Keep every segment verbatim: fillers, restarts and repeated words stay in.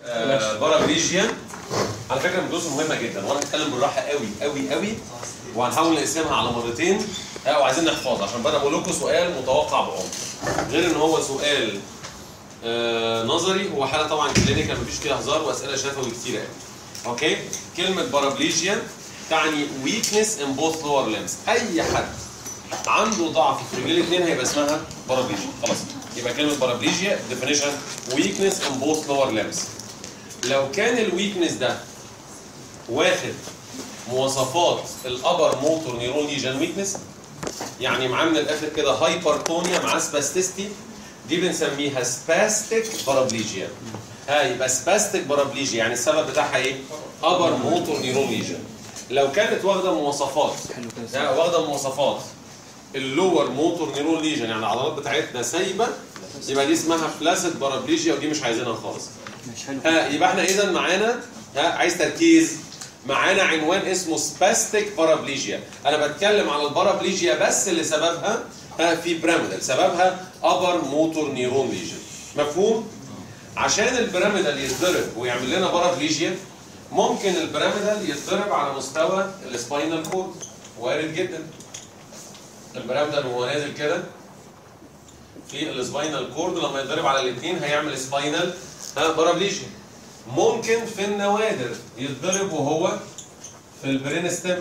آه بارابليجيا. على فكره من الدروس مهمه جدا، وانا هتكلم بالراحه قوي قوي قوي، وهنحاول نقسمها على مرتين، اه وعايزين نحفظها عشان بقى بقول لكم سؤال متوقع بعمق، غير ان هو سؤال آه نظري، هو حاله طبعا كلينيكال مفيش فيها هزار، واسئله شفوي كتيره قوي. اوكي؟ كلمه بارابليجيا تعني weakness in both lower limbs. اي حد عنده ضعف في رجلين الاثنين هيبقى اسمها بارابليجيا. خلاص، يبقى كلمه بارابليجيا definition weakness in both lower limbs. لو كان الويكنس ده واخد مواصفات الابر موتور نيرون ليجن ويكنس، يعني معاه من الاخر كده هايبرتونيا مع سباستيستي، دي بنسميها سباستيك بارابليجيا. ها يبقى سباستيك بارابليجيا يعني السبب بتاعها ايه؟ ابر موتور نيرون ليجن. لو كانت واخده مواصفات واخده مواصفات اللور موتور نيرون ليجن، يعني العضلات بتاعتنا سايبه، يبقى دي اسمها فلاسيد بارابليجيا، ودي مش عايزينها خالص. ها يبقى احنا اذا معانا، ها عايز تركيز، معانا عنوان اسمه سباستيك بارابليجيا. انا بتكلم على البارابليجيا بس اللي سببها ها في بيراميدال، سببها ابر موتور نيرون ليجن. مفهوم؟ عشان البيراميدال يتضرب ويعمل لنا بارابليجيا، ممكن البيراميدال يتضرب على مستوى السباينال كورد، وارد جدا. البيراميدال وهو نازل كده في السباينال كورد، لما يتضرب على الاثنين هيعمل سباينال ها بارابليجيا. ممكن في النوادر يتضرب وهو في البرين ستيم،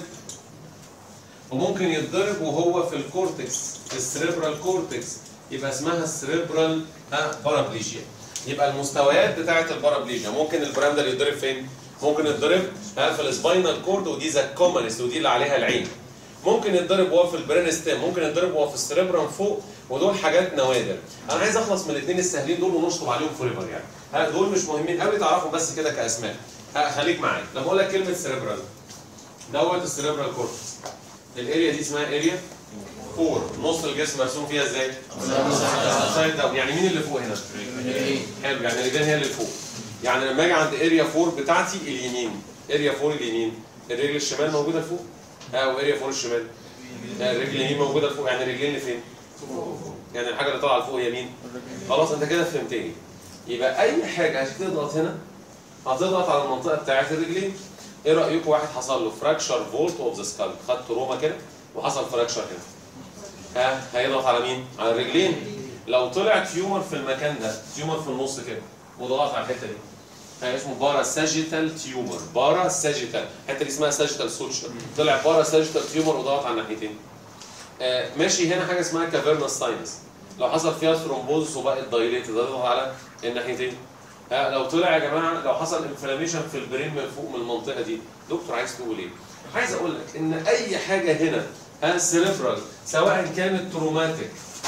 وممكن يتضرب وهو في الكورتكس، في السريبرال كورتكس، يبقى اسمها السريبرال ها بارابليجيا. يبقى المستويات بتاعه البارابليجيا، ممكن البيراميدال يتضرب فين؟ ممكن يتضرب ها في السباينال كورد، ودي ذا كومنست، ودي اللي عليها العين. ممكن يتضرب وهو في البرين ستيم، ممكن يتضرب وهو في السريبرال فوق، ودول حاجات نوادر. انا عايز اخلص من الاثنين السهلين دول ونشطب عليهم فوريفر يعني. ها دول مش مهمين قوي تعرفهم بس كده كاسماء. ها خليك معايا لما اقول لك كلمه سريبرال، دوت السريبرال كورتكس. الاريا دي اسمها اريا فور، نص الجسم مرسوم فيها ازاي؟ ابسايد داون. يعني مين اللي فوق هنا؟ حلو، يعني الرجلين هي اللي فوق. يعني لما اجي عند اريا فور بتاعتي اليمين، اريا فور اليمين، الرجل الشمال موجوده فوق. ها واريا فور الشمال، الرجل اليمين موجوده فوق، يعني الرجلين اللي فين؟ يعني الحاجه اللي طالعه لفوق هي مين؟ خلاص انت كده فهمتني. يبقى اي حاجه هتضغط هنا هتضغط على المنطقه بتاعت الرجلين. ايه رايكم واحد حصل له فراكشر فولت اوف ذا سكال، خد تروما كده وحصل فراكشر هنا، ها هيضغط على مين؟ على الرجلين. لو طلع تيومر في المكان ده، تيومر في النص كده وضغط على الحته دي، هي اسمه بارا ساجيتال تيومر. بارا ساجيتال، الحته دي اسمها ساجيتال سوتشر. طلع بارا ساجيتال تيومر وضغط على الناحيتين. آه ماشي. هنا حاجه اسمها كافيرنس ساينس، لو حصل فيها ثرومبوزس وبقت دايليتد تضغط على الناحيتين. آه لو طلع يا جماعه، لو حصل انفلاميشن في البرين من فوق من المنطقه دي، دكتور عايز تقول ايه؟ عايز اقول لك ان اي حاجه هنا ها سيريبرال، سواء كانت تروماتيك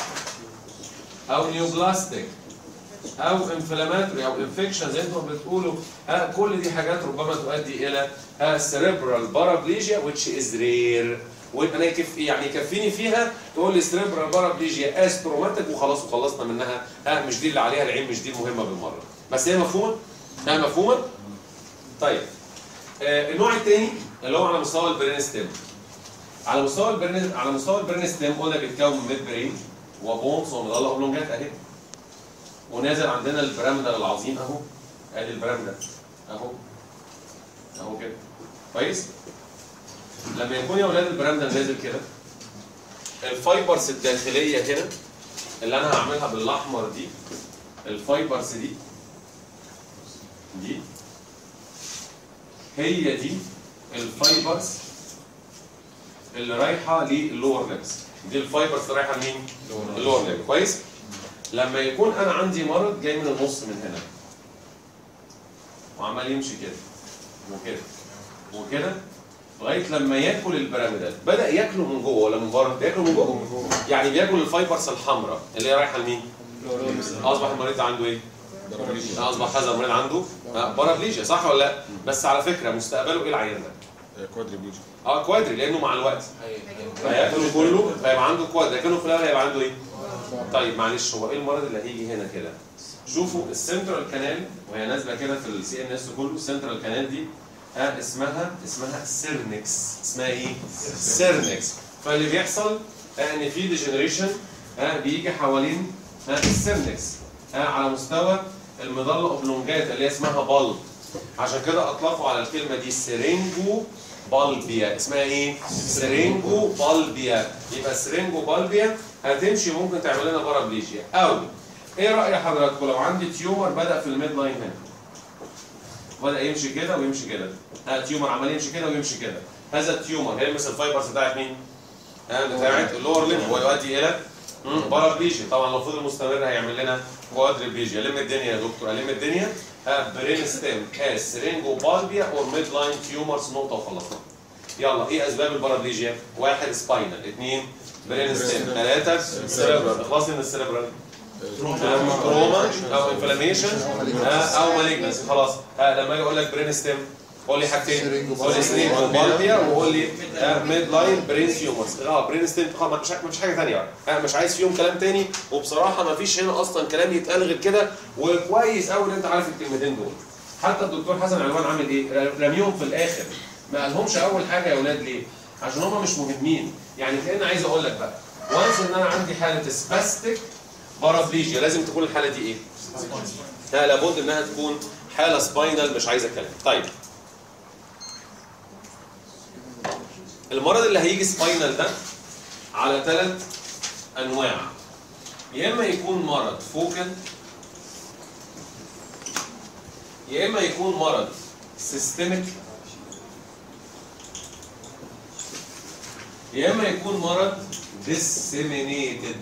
او نيوبلاستيك او انفلاماتوري او انفكشن زي انتم بتقولوا، ها كل دي حاجات ربما تؤدي الى ها سيريبرال بارابليجيا which is rare. وانا يكفي يعني يكفيني فيها تقول لي سيريبرال بارابليجيا اس تروماتيك وخلاص وخلصنا منها. ها مش دي اللي عليها العين، مش دي المهمه بالمره، بس هي مفهومه؟ ها مفهومه؟ طيب آه النوع الثاني اللي هو على مستوى البرين ستيم. على مستوى البرين على مستوى البرين ستيم قلنا بيتكون من ميد برين وبونز ومظله اوبلونجات اهي، ونازل عندنا البيراميدال العظيم اهو، ادي البيراميدال اهو اهو كده كويس. لما يكون يا اولاد البيراميدال نازل كده، الفايبرز الداخليه هنا اللي انا هعملها بالاحمر دي، الفايبرز دي دي هي دي الفايبرز اللي رايحه للور ليبس. دي الفايبرز اللي رايحه لمين؟ اللور ليب. كويس. لما يكون انا عندي مرض جاي من النص من هنا وعمال يمشي كده وكده وكده لغايه لما ياكل البيراميدال، بدا ياكله من جوه ولا من بره؟ بياكله من جوه، يعني بياكل الفايبرز الحمراء اللي هي رايحه لمين؟ اصبح المريض عنده ايه؟ اصبح هذا المريض عنده بارابليجيا، صح ولا لا؟ بس على فكره مستقبله ايه العيان ده؟ كوادريبليجيا. اه كوادري، لانه مع الوقت هياكله كله فيبقى عنده كوادري، لكنه في الاول هيبقى عنده ايه؟ طيب معلش، هو ايه المرض اللي هيجي هنا كده؟ شوفوا السنترال كانال وهي نازله كده في السي ان اس كله، السنترال كانال دي ها اسمها اسمها سيرنكس. اسمها ايه؟ سيرنكس. فاللي بيحصل ان في ديجنريشن ها بيجي حوالين ها السيرنكس ها على مستوى المظله اوبلونجاتا اللي هي اسمها بالب. عشان كده اطلقوا على الكلمه دي سرينجو بالبيا. اسمها ايه؟ سرينجو بالبيا. يبقى سرينجو بالبيا هتمشي ممكن تعمل لنا بارابليجيا. او ايه راي حضراتكم لو عندي تيومر بدا في الميد لاين هنا، بدا يمشي كده ويمشي كده، ها تيومر عمال يمشي كده ويمشي كده، هذا التيومر هيلمس الفايبرز بتاعت مين؟ ها بتاعت اللور ليمب ويؤدي الى بارابليجيا. طبعا لو فضل مستمر هيعمل لنا كوادريبليجيا. لم الدنيا يا دكتور، الم الدنيا. ها برين ستيم اس سرينجو بالبيا اور ميد لاين تيومرز. نقطه وخلصنا. يلا ايه اسباب البارابليجيا؟ واحد سباينال، اثنين برين ستيم، ثلاثه سيريبرال. خلصنا من السيريبرال. تروما او انفلاميشن او مالجنس. خلاص ها لما اجي اقول لك برين ستيم قول لي حاجتين، قول لي سرينجو بالبيا وقول لي ميد لاين برين تيومرز. اه برين ستيم خلاص مش مش حاجه ثانيه بقى، مش عايز فيهم كلام ثاني. وبصراحه ما فيش هنا اصلا كلام يتقال غير كده. وكويس قوي ان انت عارف الكلمتين دول. حتى الدكتور حسن علوان عامل ايه؟ رميهم في الاخر، ما قالهمش اول حاجه يا اولاد. ليه؟ عشان هم مش مهمين. يعني كأن عايز اقول لك بقى وانس ان انا عندي حاله سباستيك بارابليجيا لازم تكون الحاله دي ايه؟ ها لابد انها تكون حاله سباينال، مش عايزه كلام. طيب المرض اللي هيجي سباينال ده على ثلاث انواع. يا اما يكون مرض فوكال، يا اما يكون مرض سيستميك، يا اما يكون مرض disseminated.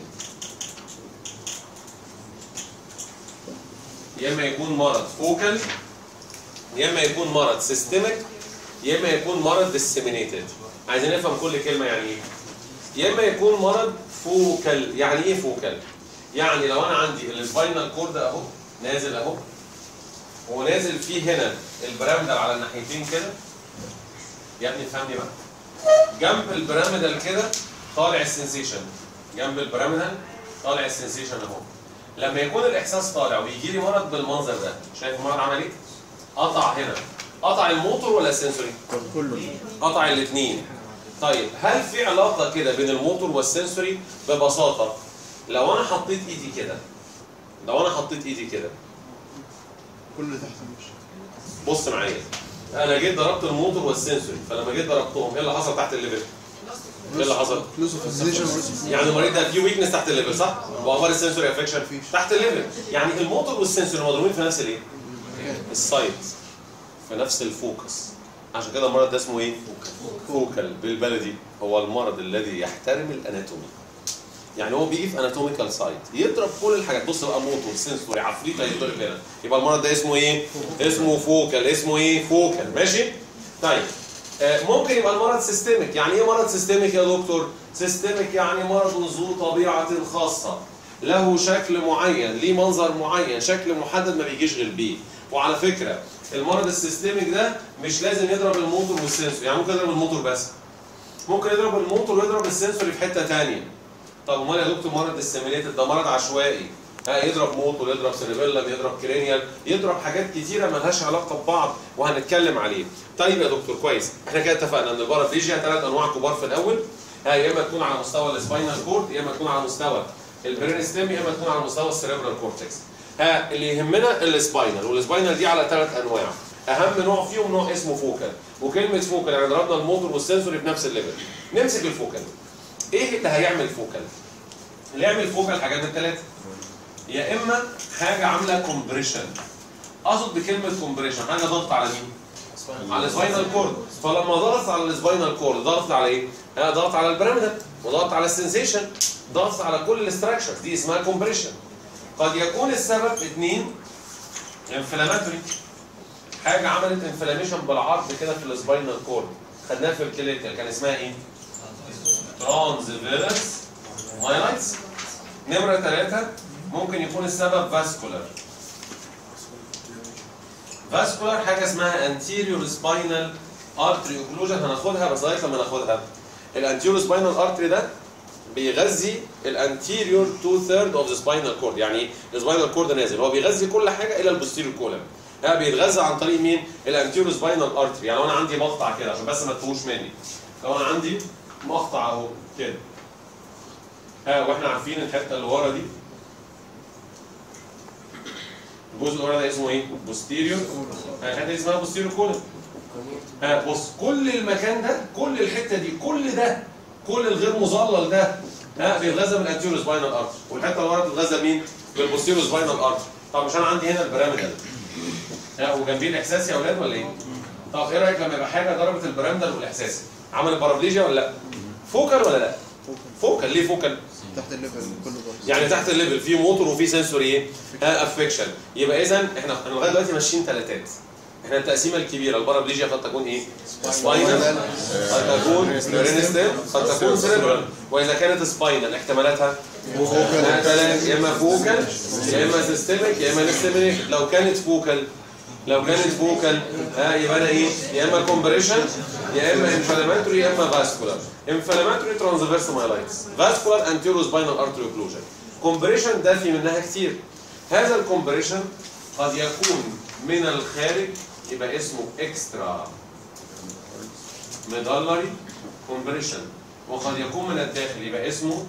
يا اما يكون مرض فوكال، يا اما يكون مرض سيستميك، يا اما يكون مرض disseminated. عايزين نفهم كل كلمه يعني ايه. يا اما يكون مرض فوكال. يعني ايه فوكال؟ يعني لو انا عندي السباينال كورد اهو نازل اهو، ونازل فيه هنا البراميدال على الناحيتين كده. يا ابني افهمني بقى. جنب البراميدال كده طالع السنسيشن، جنب البراميدال طالع السنسيشن اهو. لما يكون الاحساس طالع ويجي لي مرض بالمنظر ده، شايف المرض عمل ايه؟ قطع هنا. قطع الموتور ولا السنسوري؟ كله. قطع الاثنين. طيب هل في علاقه كده بين الموتور والسنسوري؟ ببساطه لو انا حطيت ايدي كده، لو انا حطيت ايدي كده كل اللي تحت مش. بص معايا، انا جيت ضربت الموتور والسنسوري، فلما جيت ضربتهم ايه اللي حصل تحت الليفل؟ ايه اللي حصل؟ يعني المريض ده فيه ويكنس تحت الليفل صح؟ واخبار السنسوري افكشن تحت الليفل. يعني الموتور والسنسوري مضروبين في نفس الايه؟ السايت، في نفس الفوكس. عشان كده المرض ده اسمه ايه؟ فوكال. بالبلدي هو المرض الذي يحترم الاناتومي. يعني هو بيجي في اناتوميكال سايت يضرب كل الحاجات. بص بقى موتور سنسوري عفريت هيضرب هنا، يبقى المرض ده اسمه ايه؟ اسمه فوكال. اسمه ايه؟ فوكال. ماشي؟ طيب آه ممكن يبقى المرض سيستميك. يعني ايه مرض سيستميك يا دكتور؟ سيستميك يعني مرض ذو طبيعه خاصه، له شكل معين، ليه منظر معين، شكل محدد ما بيجيش غير بيه. وعلى فكره المرض السيستميك ده مش لازم يضرب الموتور والسنسور، يعني ممكن يضرب الموتور بس، ممكن يضرب الموتور ويضرب السنسوري في حته ثانيه. طب امال يا دكتور مرض السيميليتد ده مرض عشوائي، ها يضرب موتور، يضرب سيريبيلم، يضرب كرينيال، يضرب حاجات كتيره مالهاش علاقه ببعض وهنتكلم عليه. طيب يا دكتور كويس، احنا كده اتفقنا ان البارابليجيا ثلاث انواع كبار في الاول، ها يا اما تكون على مستوى السباينال كورد، يا اما تكون على مستوى البرين ستيم، يا اما تكون على مستوى السيريبرال كورتكس. ها اللي يهمنا السباينال، والسباينال دي على ثلاث انواع. اهم نوع فيهم نوع اسمه فوكال، وكلمه فوكال يعني ضربنا الموتور والسنسوري في نفس الليفل. نمسك الفوكال. ايه اللي هيعمل فوكال؟ اللي يعمل فوكال حاجات من ثلاثه. يا اما حاجه عامله كومبريشن. اقصد بكلمه كومبريشن حاجه ضغط على مين؟ على السباينال كورد. فلما ضغط على السباينال كورد ضغط على ايه؟ ها ضغط على البيراميدال، وضغط على السنسيشن، ضغط على كل الاستراكشرز دي اسمها كومبريشن. قد يكون السبب اثنين انفلاماتوري، حاجه عملت انفلاميشن بالعرض كده في السباينال كورد، خدناها في الكلينيكال كان اسمها ايه؟ ترانسفيرس مايلايتس. نمره ثلاثه ممكن يكون السبب فاسكولار. فاسكولار حاجه اسمها anterior spinal artery occlusion، هناخدها بس لغايه لما ناخدها. الانتيريور سباينال ارتري ده بيغذي الانتيريور تو ثيرد اوف ذا سباينال كورد. يعني السباينال كورد نازل، هو بيغذي كل حاجه الى البوستيريور كولم. ها بيتغذى عن طريق مين؟ الانتيريور سباينال ارتري. يعني لو انا عندي مقطع كده عشان بس ما تفوش مني، لو انا عندي مقطع اهو كده، ها واحنا عارفين الحته اللي ورا دي الجزء اللي ورا ده اسمه ايه؟ بوستيريور. الحته دي اسمها بوستيريور كولن. ها بص كل المكان ده، كل الحته دي، كل ده، كل الغير مظلل ده ها بيتغذى بالانتيريور سباينال ارتري، والحته اللي ورا بتتغذى مين؟ بالبوستيريور سباينال ارتري. طب مش انا عندي هنا البيراميدال ها وجنبيه الاحساسي يا اولاد ولا ايه؟ طب ايه رايك لما يبقى حاجه ضربت البيراميدال والاحساسي عملت بارابليجيا ولا لا؟ فوكال ولا لا؟ فوكال. ليه فوكال؟ تحت الليفل كله برضه. يعني تحت الليفل في موتور وفي سنسوري ايه؟ ها افكشن. يبقى اذا احنا احنا لغايه دلوقتي ماشيين ثلاثات. احنا التقسيمه الكبيره البارابليجيا قد تكون ايه؟ سباينال، قد تكون برينستيل، قد تكون سيريبرال. واذا كانت سباينال احتمالاتها ثلاث، يا اما فوكال يا اما سيستميك يا اما نستميك. لو كانت فوكال لو كانت فوكال ها يبقى انا ايه؟ يا اما كومبريشن يا اما انفلاماتوري يا اما فاسكولار. انفلاماتوري ترانسفيرس مايلايتس، فاسكولار انتيرو سباينال ارتري اوكلوجن. كومبريشن ده في منها كتير. هذا الكومبريشن قد يكون من الخارج يبقى اسمه اكسترا ميدالري كومبريشن، وقد يكون من الداخل يبقى اسمه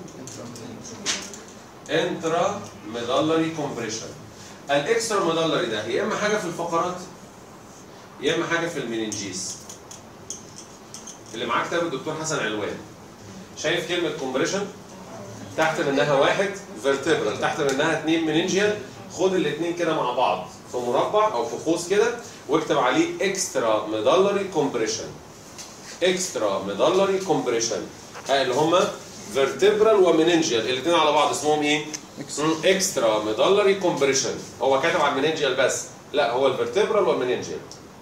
انترا ميدالري كومبريشن. الاكسترا ميدالري ده يا اما حاجه في الفقرات يا اما حاجه في المننجيز. اللي معاه كتاب الدكتور حسن علوان شايف كلمه كومبريشن تحت منها واحد فيرتبرال، تحت منها اثنين مننجيال. خد الاثنين كده مع بعض في مربع او في قوس كده واكتب عليه اكسترا ميدالري كومبريشن. اكسترا ميدالري كومبريشن اللي هم فيرتبرال ومننجيال الاثنين على بعض اسمهم ايه؟ اكسترا ميدالري كومبريشن. هو كاتب على المننجيال بس، لا هو الفيرتبرال والمننجيال.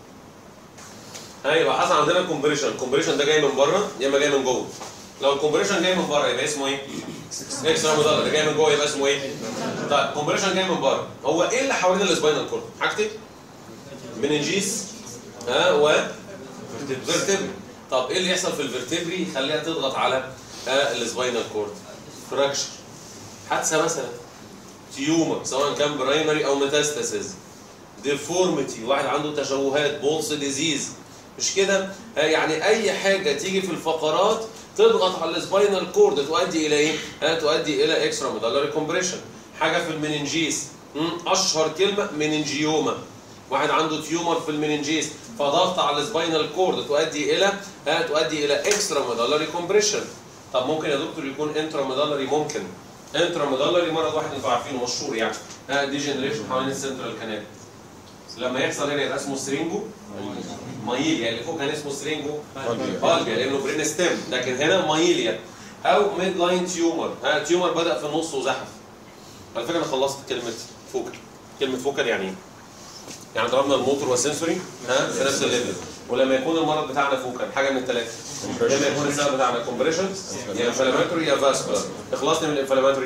ايوه حصل عندنا كومبريشن. الكومبريشن ده جاي من بره يا اما جاي من جوه. لو الكومبريشن جاي من بره يبقى اسمه ايه؟ اكسترا ميدالري. جاي من جوه يبقى اسمه ايه؟ طيب كومبريشن جاي من بره، هو ايه اللي حوالين السباينال كورد؟ حاجتين، مننجيس ها و فيرتبري. طب ايه اللي يحصل في الفيرتبري يخليها تضغط على السباينال كورد؟ فراكشر، حادثه مثلا، تيومر سواء كان برايمري او ميتاستاسيز، ديفورميتي، واحد عنده تشوهات، بولس ديزيز، مش كده؟ يعني اي حاجه تيجي في الفقرات تضغط على السباينال كورد تؤدي الى ايه؟ ها تؤدي الى اكسترا ميدالري كومبريشن. حاجه في المننجيس، اشهر كلمه مننجيوما، واحد عنده تيومر في المننجيس فضغط على السباينال كورد تؤدي الى ها تؤدي الى اكسترا ميدالري كومبريشن. طب ممكن يا دكتور يكون انترا ميدالري؟ ممكن. انترا ميدالري مرض واحد انتوا عارفينه مشهور يعني، ها ديجنريشن حوالين السنترال كانال. لما يحصل هنا يبقى اسمه سرينجو مايليا، اللي فوق كان اسمه سرينجو بالجا لانه برين ستيم، لكن هنا مايليا. او ميد لاين تيومر، ها تيومر بدا في النص وزحف. على فكره انا خلصت كلمه فوكال. كلمه فوكال يعني ايه؟ يعني ضربنا الموتور والسنسوري ها في نفس الليفل. ولما يكون المرض بتاعنا فوكال حاجه من الثلاثه، لما يكون السبب بتاعنا كومبريشن يا انفلاماتوري يا فاسكولار. اخلصني من الانفلاماتوري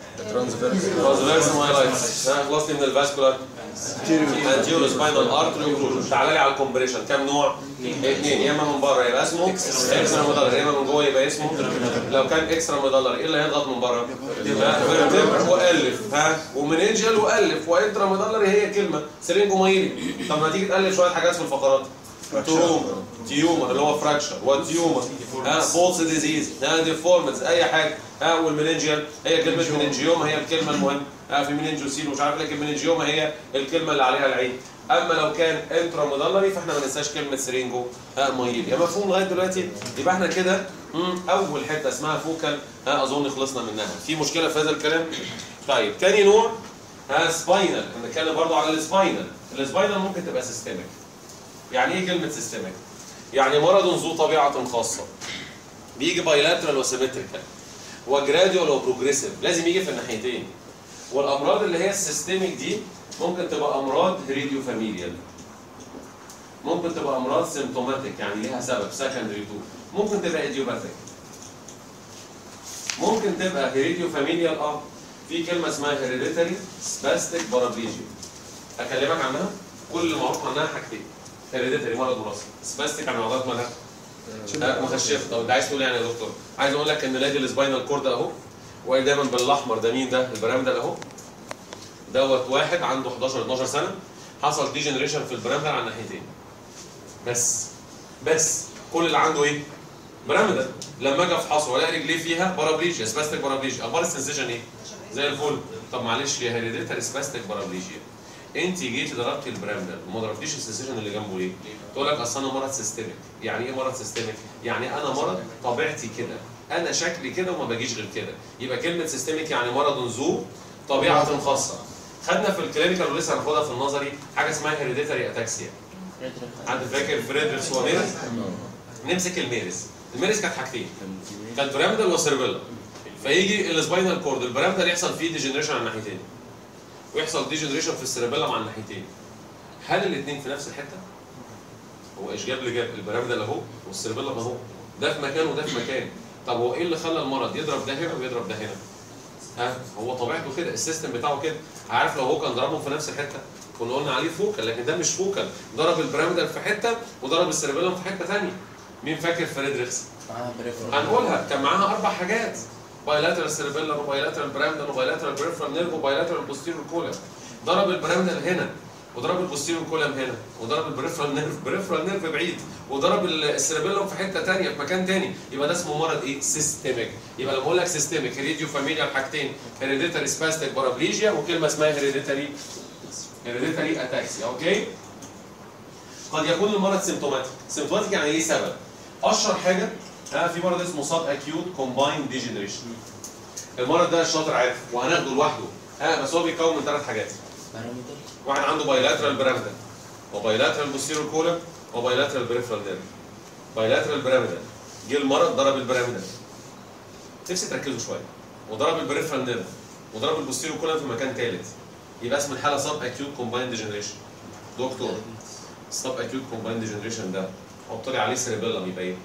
ترانسفيرس مايلايتس، ها خلصني من الفاسكولار انتيريور سباينال ارتري اوكلوجن. تعالى لي على الكومبريشن كام نوع؟ اثنين، يا اما من بره يبقى اسمه اكسترا ميدالري يا اما من جوه يبقى اسمه. لو كان اكسترا ميدالري ايه اللي هيضغط من بره؟ فيرتبر والف ها ومننجيال والف، وانترا ميدالري هي كلمه سرينجو مايلي. طب ما تيجي تالف شويه حاجات في الفقرات، تروما، تيومر اللي هو فراكشر، وتيومر ها بولس ديزيز، ها ديفورمز، اي حاجه ها. والمننجيال هي كلمه مننجيوما هي الكلمه المهمه، ها في مننجوسيل ومش عارف، لكن مننجيوما هي الكلمه اللي عليها العين. اما لو كان انترا ميدالري فاحنا ما ننساش كلمه سرينجو ها مايلي. مفهوم لغايه دلوقتي؟ يبقى احنا كده اول حته اسمها فوكال ها اظن خلصنا منها. في مشكله في هذا الكلام؟ طيب ثاني نوع ها سباينال. بنتكلم برضه على السباينال. السباينال ممكن تبقى سيستميك. يعني ايه كلمه سيستميك؟ يعني مرض ذو طبيعه خاصه بيجي بايلاترال وسيمتريكال وجراديوال وبروجريسيف، لازم يجي في الناحيتين. والامراض اللي هي السيستميك دي ممكن تبقى امراض هيريديو فاميليال، ممكن تبقى امراض سيمتوماتيك يعني ليها سبب سكندري تو، ممكن تبقى ايديوباثيك، ممكن تبقى هيريديو فاميليال. اه في كلمه اسمها هيريديتري سباستيك بارابليجيا اكلمك عنها. كل اللي معروف عنها حاجتين، هيريديتري مرض وراثي، سباستيك عن عضلات مالها مخشفه. طب انت عايز تقول يعني يا دكتور؟ عايز اقول لك ان نادي السباينال كورد اهو، واقف دايما بالاحمر ده مين ده؟ البرامدل اهو. دوت واحد عنده حداشر اتناشر سنه حصل ديجنريشن في البرامدل على الناحيتين. بس بس كل اللي عنده ايه؟ برامدل. لما اجي افحصه والاقي رجليه فيها بارابليجيا سباستيك بارابليجيا، اخبار السنسيشن ايه؟ زي الفل. طب معلش يا هيريديتري سباستيك بارابليجيا انت جيتي ضربتي البرامدل وما ضربتيش السيسيشن اللي جنبه ليه؟ تقول لك اصل انا مرض سيستميك. يعني ايه مرض سيستميك؟ يعني انا مرض طبيعتي كده، انا شكلي كده وما باجيش غير كده. يبقى كلمه سيستميك يعني مرض ذو طبيعه خاصه. خدنا في الكلينيكال ولسه هناخدها في النظري حاجه اسمها هيريديتاري اتاكسيا. حد فاكر فريدريكس وميرس؟ نمسك الميرس. الميرس كانت حاجتين، كانت برامدل وسيربيلا. فيجي السباينال كورد البرامدل يحصل فيه ديجنريشن على الناحيتين ويحصل ديجنريشن في السيربيلم على الناحيتين. هل الاثنين في نفس الحته؟ هو ايش جاب لجاب؟ البرامدل اهو والسيربيلم اهو، ده في مكان وده في مكان. طب هو ايه اللي خلى المرض يضرب ده هنا ويضرب ده هنا؟ ها هو طبيعته كده، السيستم بتاعه كده. عارف لو هو كان ضربهم في نفس الحته كنا قلنا عليه فوكال، لكن ده مش فوكال، ضرب البرامدل في حته وضرب السيربيلم في حته ثانيه. مين فاكر فريدريكس؟ هنقولها كان معاها اربع حاجات، بايلاترال سيربيلر وبايلاترال برامدل وبايلاترال بريفرال نيرف وبايلاترال بوستيريور كولم. ضرب البرامدل هنا وضرب البوستيريور كولم هنا وضرب البريفرال نيرف، بريفرال نيرف بعيد، وضرب السيربيلم في حته ثانيه في مكان ثاني. يبقى ده اسمه مرض ايه؟ سيستميك. يبقى لما اقول لك سيستميك هيريديو فاميليال حاجتين، هيريديتاري سباستيك بارابليجيا وكلمه اسمها هيريديتاري هيريديتاري اتاكسيا. اوكي؟ قد يكون المرض سيمتوماتيك. سيمتوماتيك يعني ليه سبب؟ اشهر حاجه ها في مرض اسمه سب اكيوت كومبايند ديجنريشن. المرض ده الشاطر عارف وهناخده لوحده ها، بس هو بيتكون من ثلاث حاجات. واحد عنده بايلاترال برامدل وبايلاترال بوستيريور كولم وبايلاترال بريفرال نيرف. بايلاترال برامدل جه المرض ضرب البرامدل، نفسي تركزوا شويه، وضرب البريفرال نيرف وضرب البوستيريور كولم في مكان ثالث. يبقى اسم الحاله سب اكيوت كومبايند ديجنريشن. دكتور السب اكيوت كومبايند ديجنريشن ده حط لي عليه سيربيلم يبقى ايه؟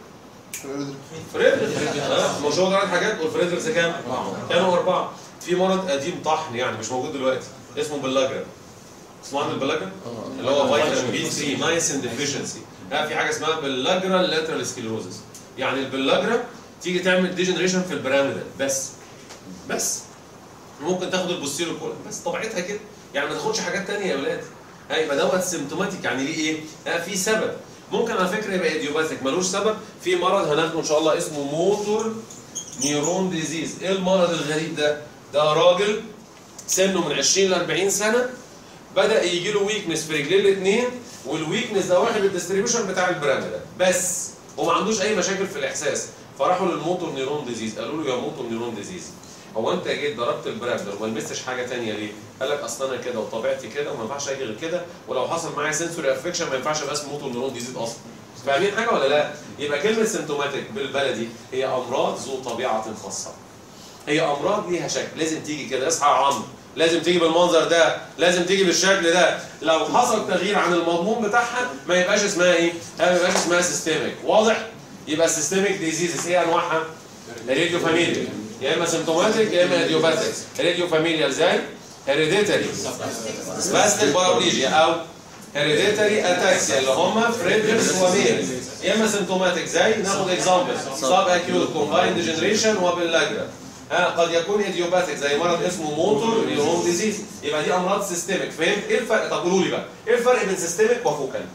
فريدريكس. اه مش هو ثلاث حاجات والفريدريكس كام؟ كانوا اربعه. في مرض قديم طحن يعني مش موجود دلوقتي اسمه بلاجرا. اسمه عن البلاجرا؟ اللي هو فيتامين بي ثلاثة نايسين ديفيشنسي. ها في حاجه اسمها بلاجرا لاترال سكليروزس. يعني البلاجرا تيجي تعمل ديجنريشن في البراميدال بس بس ممكن تاخد البوستيريور كولم بس طبيعتها كده، يعني ما تاخدش حاجات ثانيه يا اولاد. ها يبقى دوت سيمتوماتيك. يعني ليه ايه؟ ها في سبب. ممكن على فكره يبقى ايديوباثيك ملوش سبب. في مرض هناخده ان شاء الله اسمه موتور نيورون ديزيز. ايه المرض الغريب ده؟ ده راجل سنه من عشرين ل أربعين سنه بدا يجي له ويكنس في رجليه الاثنين، والويكنس ده واخد الديستريبيوشن بتاع البراميدال بس وما عندوش اي مشاكل في الاحساس. فراحوا للموتور نيورون ديزيز قالوا له يا موتور نيورون ديزيز هو انت جيت ضربت البراميدال وما لمستش حاجه ثانيه ليه؟ قال لك اصل انا كده وطبيعتي كده وما ينفعش اجي غير كده، ولو حصل معايا سنسوري افكشن ما ينفعش ابقى اسمه موتور نيورون ديزيز اصلا. فاهمين حاجه ولا لا؟ يبقى كلمه سيمتوماتيك بالبلدي هي امراض ذو طبيعه خاصه. هي امراض ليها شكل، لازم تيجي كده. اصحى يا عمرو، لازم تيجي بالمنظر ده، لازم تيجي بالشكل ده. لو حصل تغيير عن المضمون بتاعها ما يبقاش اسمها ايه؟ ما يبقاش اسمها سيستميك. واضح؟ يبقى سيستميك ديزيزز ايه انواعها؟ راديو فاميليال، يا اما سيمتوماتيك يا اما ايديوباثيك. راديو فاميليال زي هيريديتاري سباستيك بارابليجيا او هيريديتاري اتاكسيا اللي هم فريدريكس وميرس. يا اما سيمتوماتيك زي ناخد اكزامبل سب اكيوت كومبايند ديجنريشن وباللاجرا. ها قد يكون ايديوباثيك زي مرض اسمه موتور نيورون ديزيز. يبقى دي امراض سيستميك. فهمت ايه الفرق؟ طب قولوا لي بقى ايه الفرق بين سيستميك وفوكال؟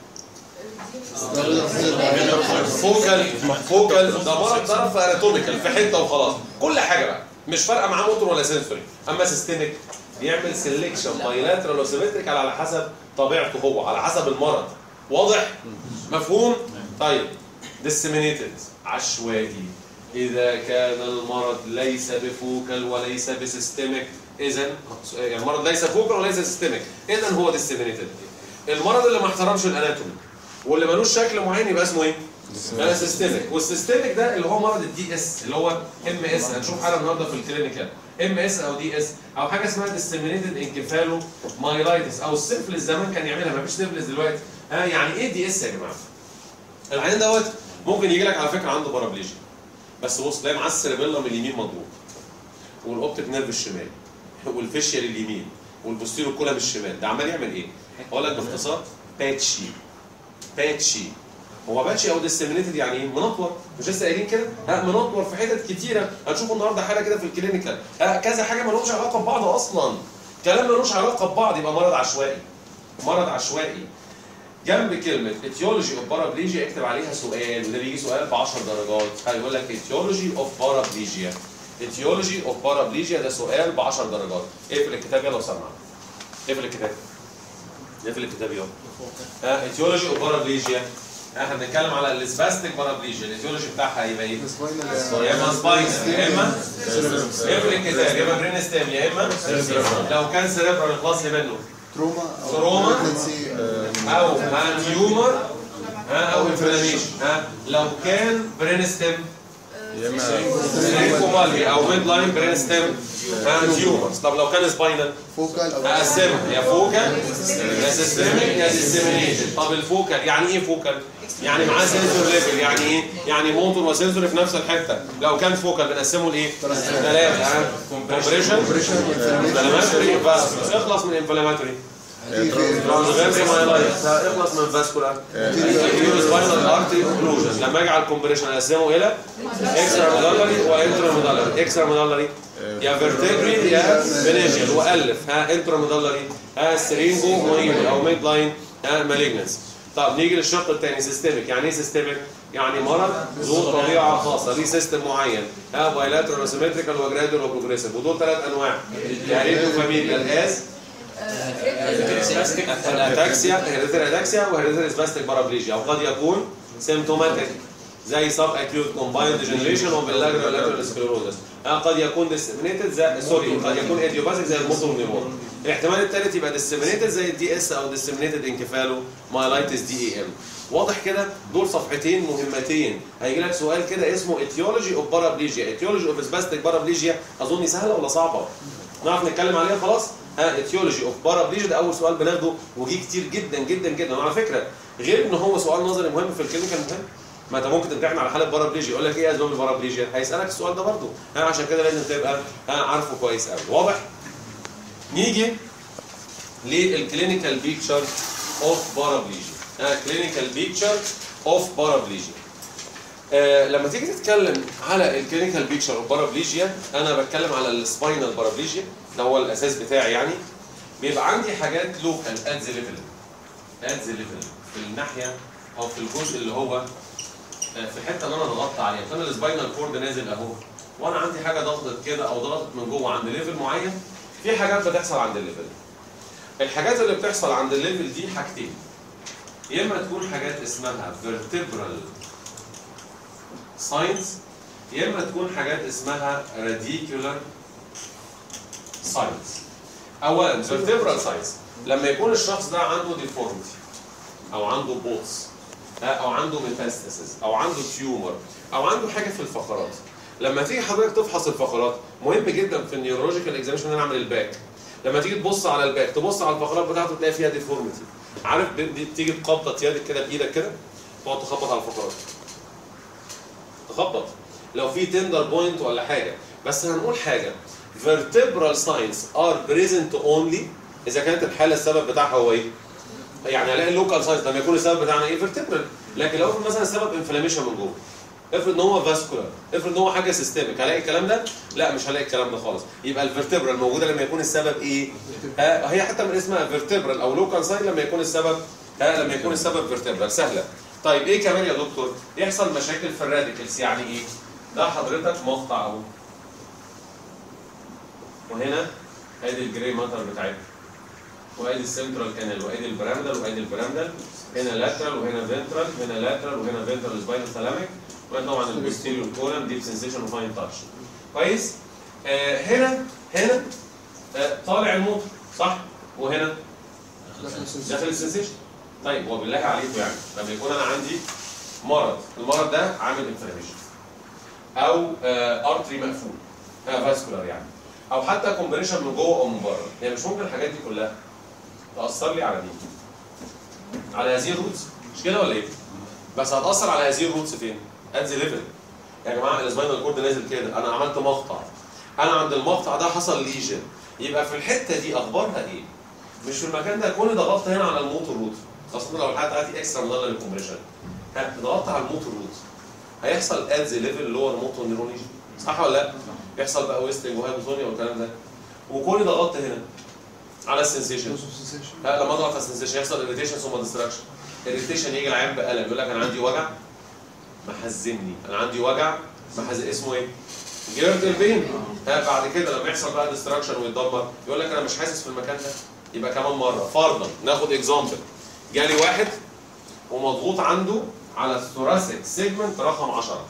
فوكال فوكال ده مرض ضرب في اناتوميكال في حته وخلاص، كل حاجه بقى مش فارقه معاه موتور ولا سنسوري. اما سيستميك بيعمل سيلكشن بايلاترال وسيمتريكال على حسب طبيعته هو، على حسب المرض. واضح؟ مفهوم؟ طيب ديسيمينيتد عشوائي. إذا كان المرض ليس بفوكال وليس بسيستميك، إذا يعني المرض ليس فوكال وليس سيستميك، إذا هو ديسيمينيتد. المرض اللي ما احترمش الاناتومي واللي ملوش شكل معين يبقى اسمه ايه؟ ده سيستميك. والسيستميك ده اللي هو مرض الدي اس اللي هو ام اس. هنشوف حاله النهارده في الكلينيكال ام اس او دي اس او حاجه اسمها ديسيمينيتد انكفالو مايلايتس او السيفلس. زمان كان يعملها، ما فيش سيفلس دلوقتي. ها يعني ايه دي اس يا جماعه؟ العيان دوت ممكن يجي لك على فكره عنده بارابليجيا بس بص تلاقي معاه السيربيلم اليمين مضروب والاوبتيك نيرف الشمال والفيشيال اليمين والبوستيرو كولم الشمال. ده عمال يعمل ايه؟ اقول لك باختصار باتشي. باتشي هو باتشي او ديسيمينيتد يعني ايه؟ منطور. مش لسه قايلين كده؟ ها منطور في حتت كتيره. هنشوف النهارده حاله كده في الكلينيكال ها كذا حاجه ما لهمش علاقه ببعض اصلا. كلام ما لهوش علاقه ببعض. يبقى مرض عشوائي. مرض عشوائي. جنب كلمه etiology of paraplegia اكتب عليها سؤال، وده بيجي سؤال ب عشر درجات. هيقول لك etiology of paraplegia. etiology of paraplegia ده سؤال ب عشر درجات. اقفل الكتاب يلا لو سمحت. اقفل الكتاب. نقفل الكتاب يلا. ها ايتيولوجي اوف بارابليجيا. احنا بنتكلم على السباستيك بارابليجيا، الايتيولوجي بتاعها هيبقى ايه؟ يا اما سباينال يا اما اقفل الكتاب، يا اما برين ستيم يا اما لو كان سيريبرال يخلص لي منه تروما او تروما pregnancy، او تيومر او انفلاميشن. ها لو كان برين ستيم يا اما سيريكوبالي او ميد لاين برين ستيم تيومرز. طب لو كان سباينال فوكال او هقسمها يا فوكال يا سيستميك يا ديسيمينيتد. طب الفوكال يعني ايه فوكال؟ يعني معاه سنسور ليفل، يعني ايه؟ يعني موتور وسنسور في نفس الحته. لو كان فوكال بنقسمه لايه؟ ثلاثه. ها كومبريشن انفلاماتوري فاسكولار. اخلص من انفلاماتوري ترانسفيرس مايلايتس. اخلص من فاسكولار سباينال ارتري اوكلوجن. لما اجي على الكومبريشن اقسمه الى اكسترا ميدالري وانترا ميدالري. اكسترا ميدالري يا فيرتبري يا فينيجيال والف. ها انترا ميدالري ها سرينجو مونيل او ميد لاين ها مالجنس. طب نيجي للشق الثاني سيستميك. يعني ايه سيستميك؟ يعني مرض ذو طبيعه خاصه ليه سيستم معين. ها بايلاترال وسيمتريكال وجراديوال وبروجريسيف. ودول ثلاث انواع يا ريتو فاميليال از اتاكسيا هيريديتري اتاكسيا وهيريديتري سباستيك بارابليجيا. او قد يكون سيمتوماتيك زي سب اكيوت كومبايند ديجنريشن وباللاجرال لاترال سكليروزس. قد يكون ديسيمينيتد زي سوري قد يكون ايديوباثيك زي الموتور نيورون. الاحتمال الثالث يبقى ديسيمينيتد زي الدي اس او ديسيمينيتد انكفالو مايلايتس دي اي ام. واضح كده؟ دول صفحتين مهمتين. هيجي لك سؤال كده اسمه ايتيولوجي اوف بارابليجيا. ايتيولوجي اوف سباستيك بارابليجيا اظن سهله ولا صعبه؟ نعرف نتكلم عليها خلاص؟ ها ايتيولوجي اوف بارابليجيا ده اول سؤال بناخده وجي كتير جدا جدا جدا. وعلى فكره غير ان هو سؤال نظري مهم في الكلينيكال مهم، ما انت ممكن تمتحن على حاله بارابليجيا يقول لك ايه اسباب البارابليجيا؟ هيسالك السؤال ده برضه. ها عشان كده لازم تبقى ها عارفه كويس قوي. واضح؟ نيجي للكلينيكال بيكتشر اوف بارابليجيا. ها كلينيكال بيكتشر اوف بارابليجيا. آه لما تيجي تتكلم على الكلينيكال بيكتشر اوف بارابليجيا انا بتكلم على السباينال بارابليجيا، ده هو الاساس بتاعي. يعني بيبقى عندي حاجات لوكال ات ذا ليفل ات ذا ليفل في الناحيه او في الجزء اللي هو في الحته اللي انا ضغطت عليها. كان السباينال كورد نازل اهو وانا عندي حاجه ضغطت كده او ضغطت من جوه عند ليفل معين. في حاجات بتحصل عند الليفل. الحاجات اللي بتحصل عند الليفل دي حاجتين، يا اما تكون حاجات اسمها vertebral signs يا اما تكون حاجات اسمها radicular signs. اولا vertebral signs لما يكون الشخص ده عنده deformity او عنده بوتس او عنده ميتاستاسيس او عنده تيومر او عنده حاجه في الفقرات. لما تيجي حضرتك تفحص الفقرات مهم جدا في النيورولوجيكال اكزامينشن ان انا اعمل الباك. لما تيجي تبص على الباك تبص على الفقرات بتاعته تلاقي فيها ديفورميتي. عارف تيجي تخبط يدك كده بايدك كده تقعد تخبط على الفقرات تخبط لو في تندر بوينت ولا حاجه. بس هنقول حاجه vertebral signs are present only اذا كانت الحاله السبب بتاعها هو ايه؟ يعني هلاقي اللوكال سايز لما يكون السبب بتاعنا ايه؟ فيرتبرال. لكن لو افرض مثلا السبب انفلاميشن من جوه، افرض ان هو فاسكولار، افرض ان هو حاجه سيستميك، هلاقي الكلام ده؟ لا مش هلاقي الكلام ده خالص. يبقى الفيرتبرال موجوده لما يكون السبب ايه؟ ها هي حتى من اسمها فيرتبرال او لوكال سايز لما يكون السبب ها لما يكون السبب فيرتبرال. سهله. طيب ايه كمان يا دكتور؟ يحصل مشاكل في الراديكلز. يعني ايه؟ ده حضرتك مقطع اهو وهنا ادي الجري ماتر بتاعتنا وادي السنترال كانال وادي البرامدل وادي البرامدل، هنا لاترال وهنا فنترال، هنا لاترال وهنا فنترال سباينال ثالاميك، وهنا طبعا البوستيريور كولم ديب سنسيشن وفاين تاتش. كويس؟ آه هنا هنا آه طالع الموتور صح؟ وهنا داخل السنسيشن. طيب وبالله عليكم يعني لما يكون انا عندي مرض، المرض ده عامل انفلاميشن او آه ارتري مقفول آه فاسكولار يعني، او حتى كومبريشن من جوه او من بره، يعني مش ممكن الحاجات دي كلها تاثر لي على دي على هذه الروتس، مش كده ولا ايه؟ بس هتاثر على هذه الروتس فين؟ ات ذا ليفل. يا جماعه السباينال كورد نازل كده، انا عملت مقطع، انا عند المقطع ده حصل ليجن، يبقى في الحته دي اخبارها ايه؟ مش في المكان ده كوني ضغطت هنا على الموتور روت، خاصه لو الحاله بتاعتي اكسترا مدلل كومبريشن، ضغطت على الموتور روت هيحصل ات ذا ليفل اللي هو الموتور نيرون ليجن، صح ولا لا؟ بيحصل بقى ويستنج وهايبوتونيا والكلام ده. وكوني ضغطت هنا على السنسيشن، لا لما اضغط على السنسيشن يحصل اريتيشن ثم ديستراكشن. اريتيشن يجي العيان بألم يقول لك انا عندي وجع محزنني، انا عندي وجع محزن، اسمه ايه؟ جيرتل بين. ها بعد كده لما يحصل بقى ديستراكشن ويتدمر يقول لك انا مش حاسس في المكان ده، يبقى كمان مره. فرضا ناخد اكزامبل، جالي واحد ومضغوط عنده على الثوراسيك سيجمنت رقم عشرة.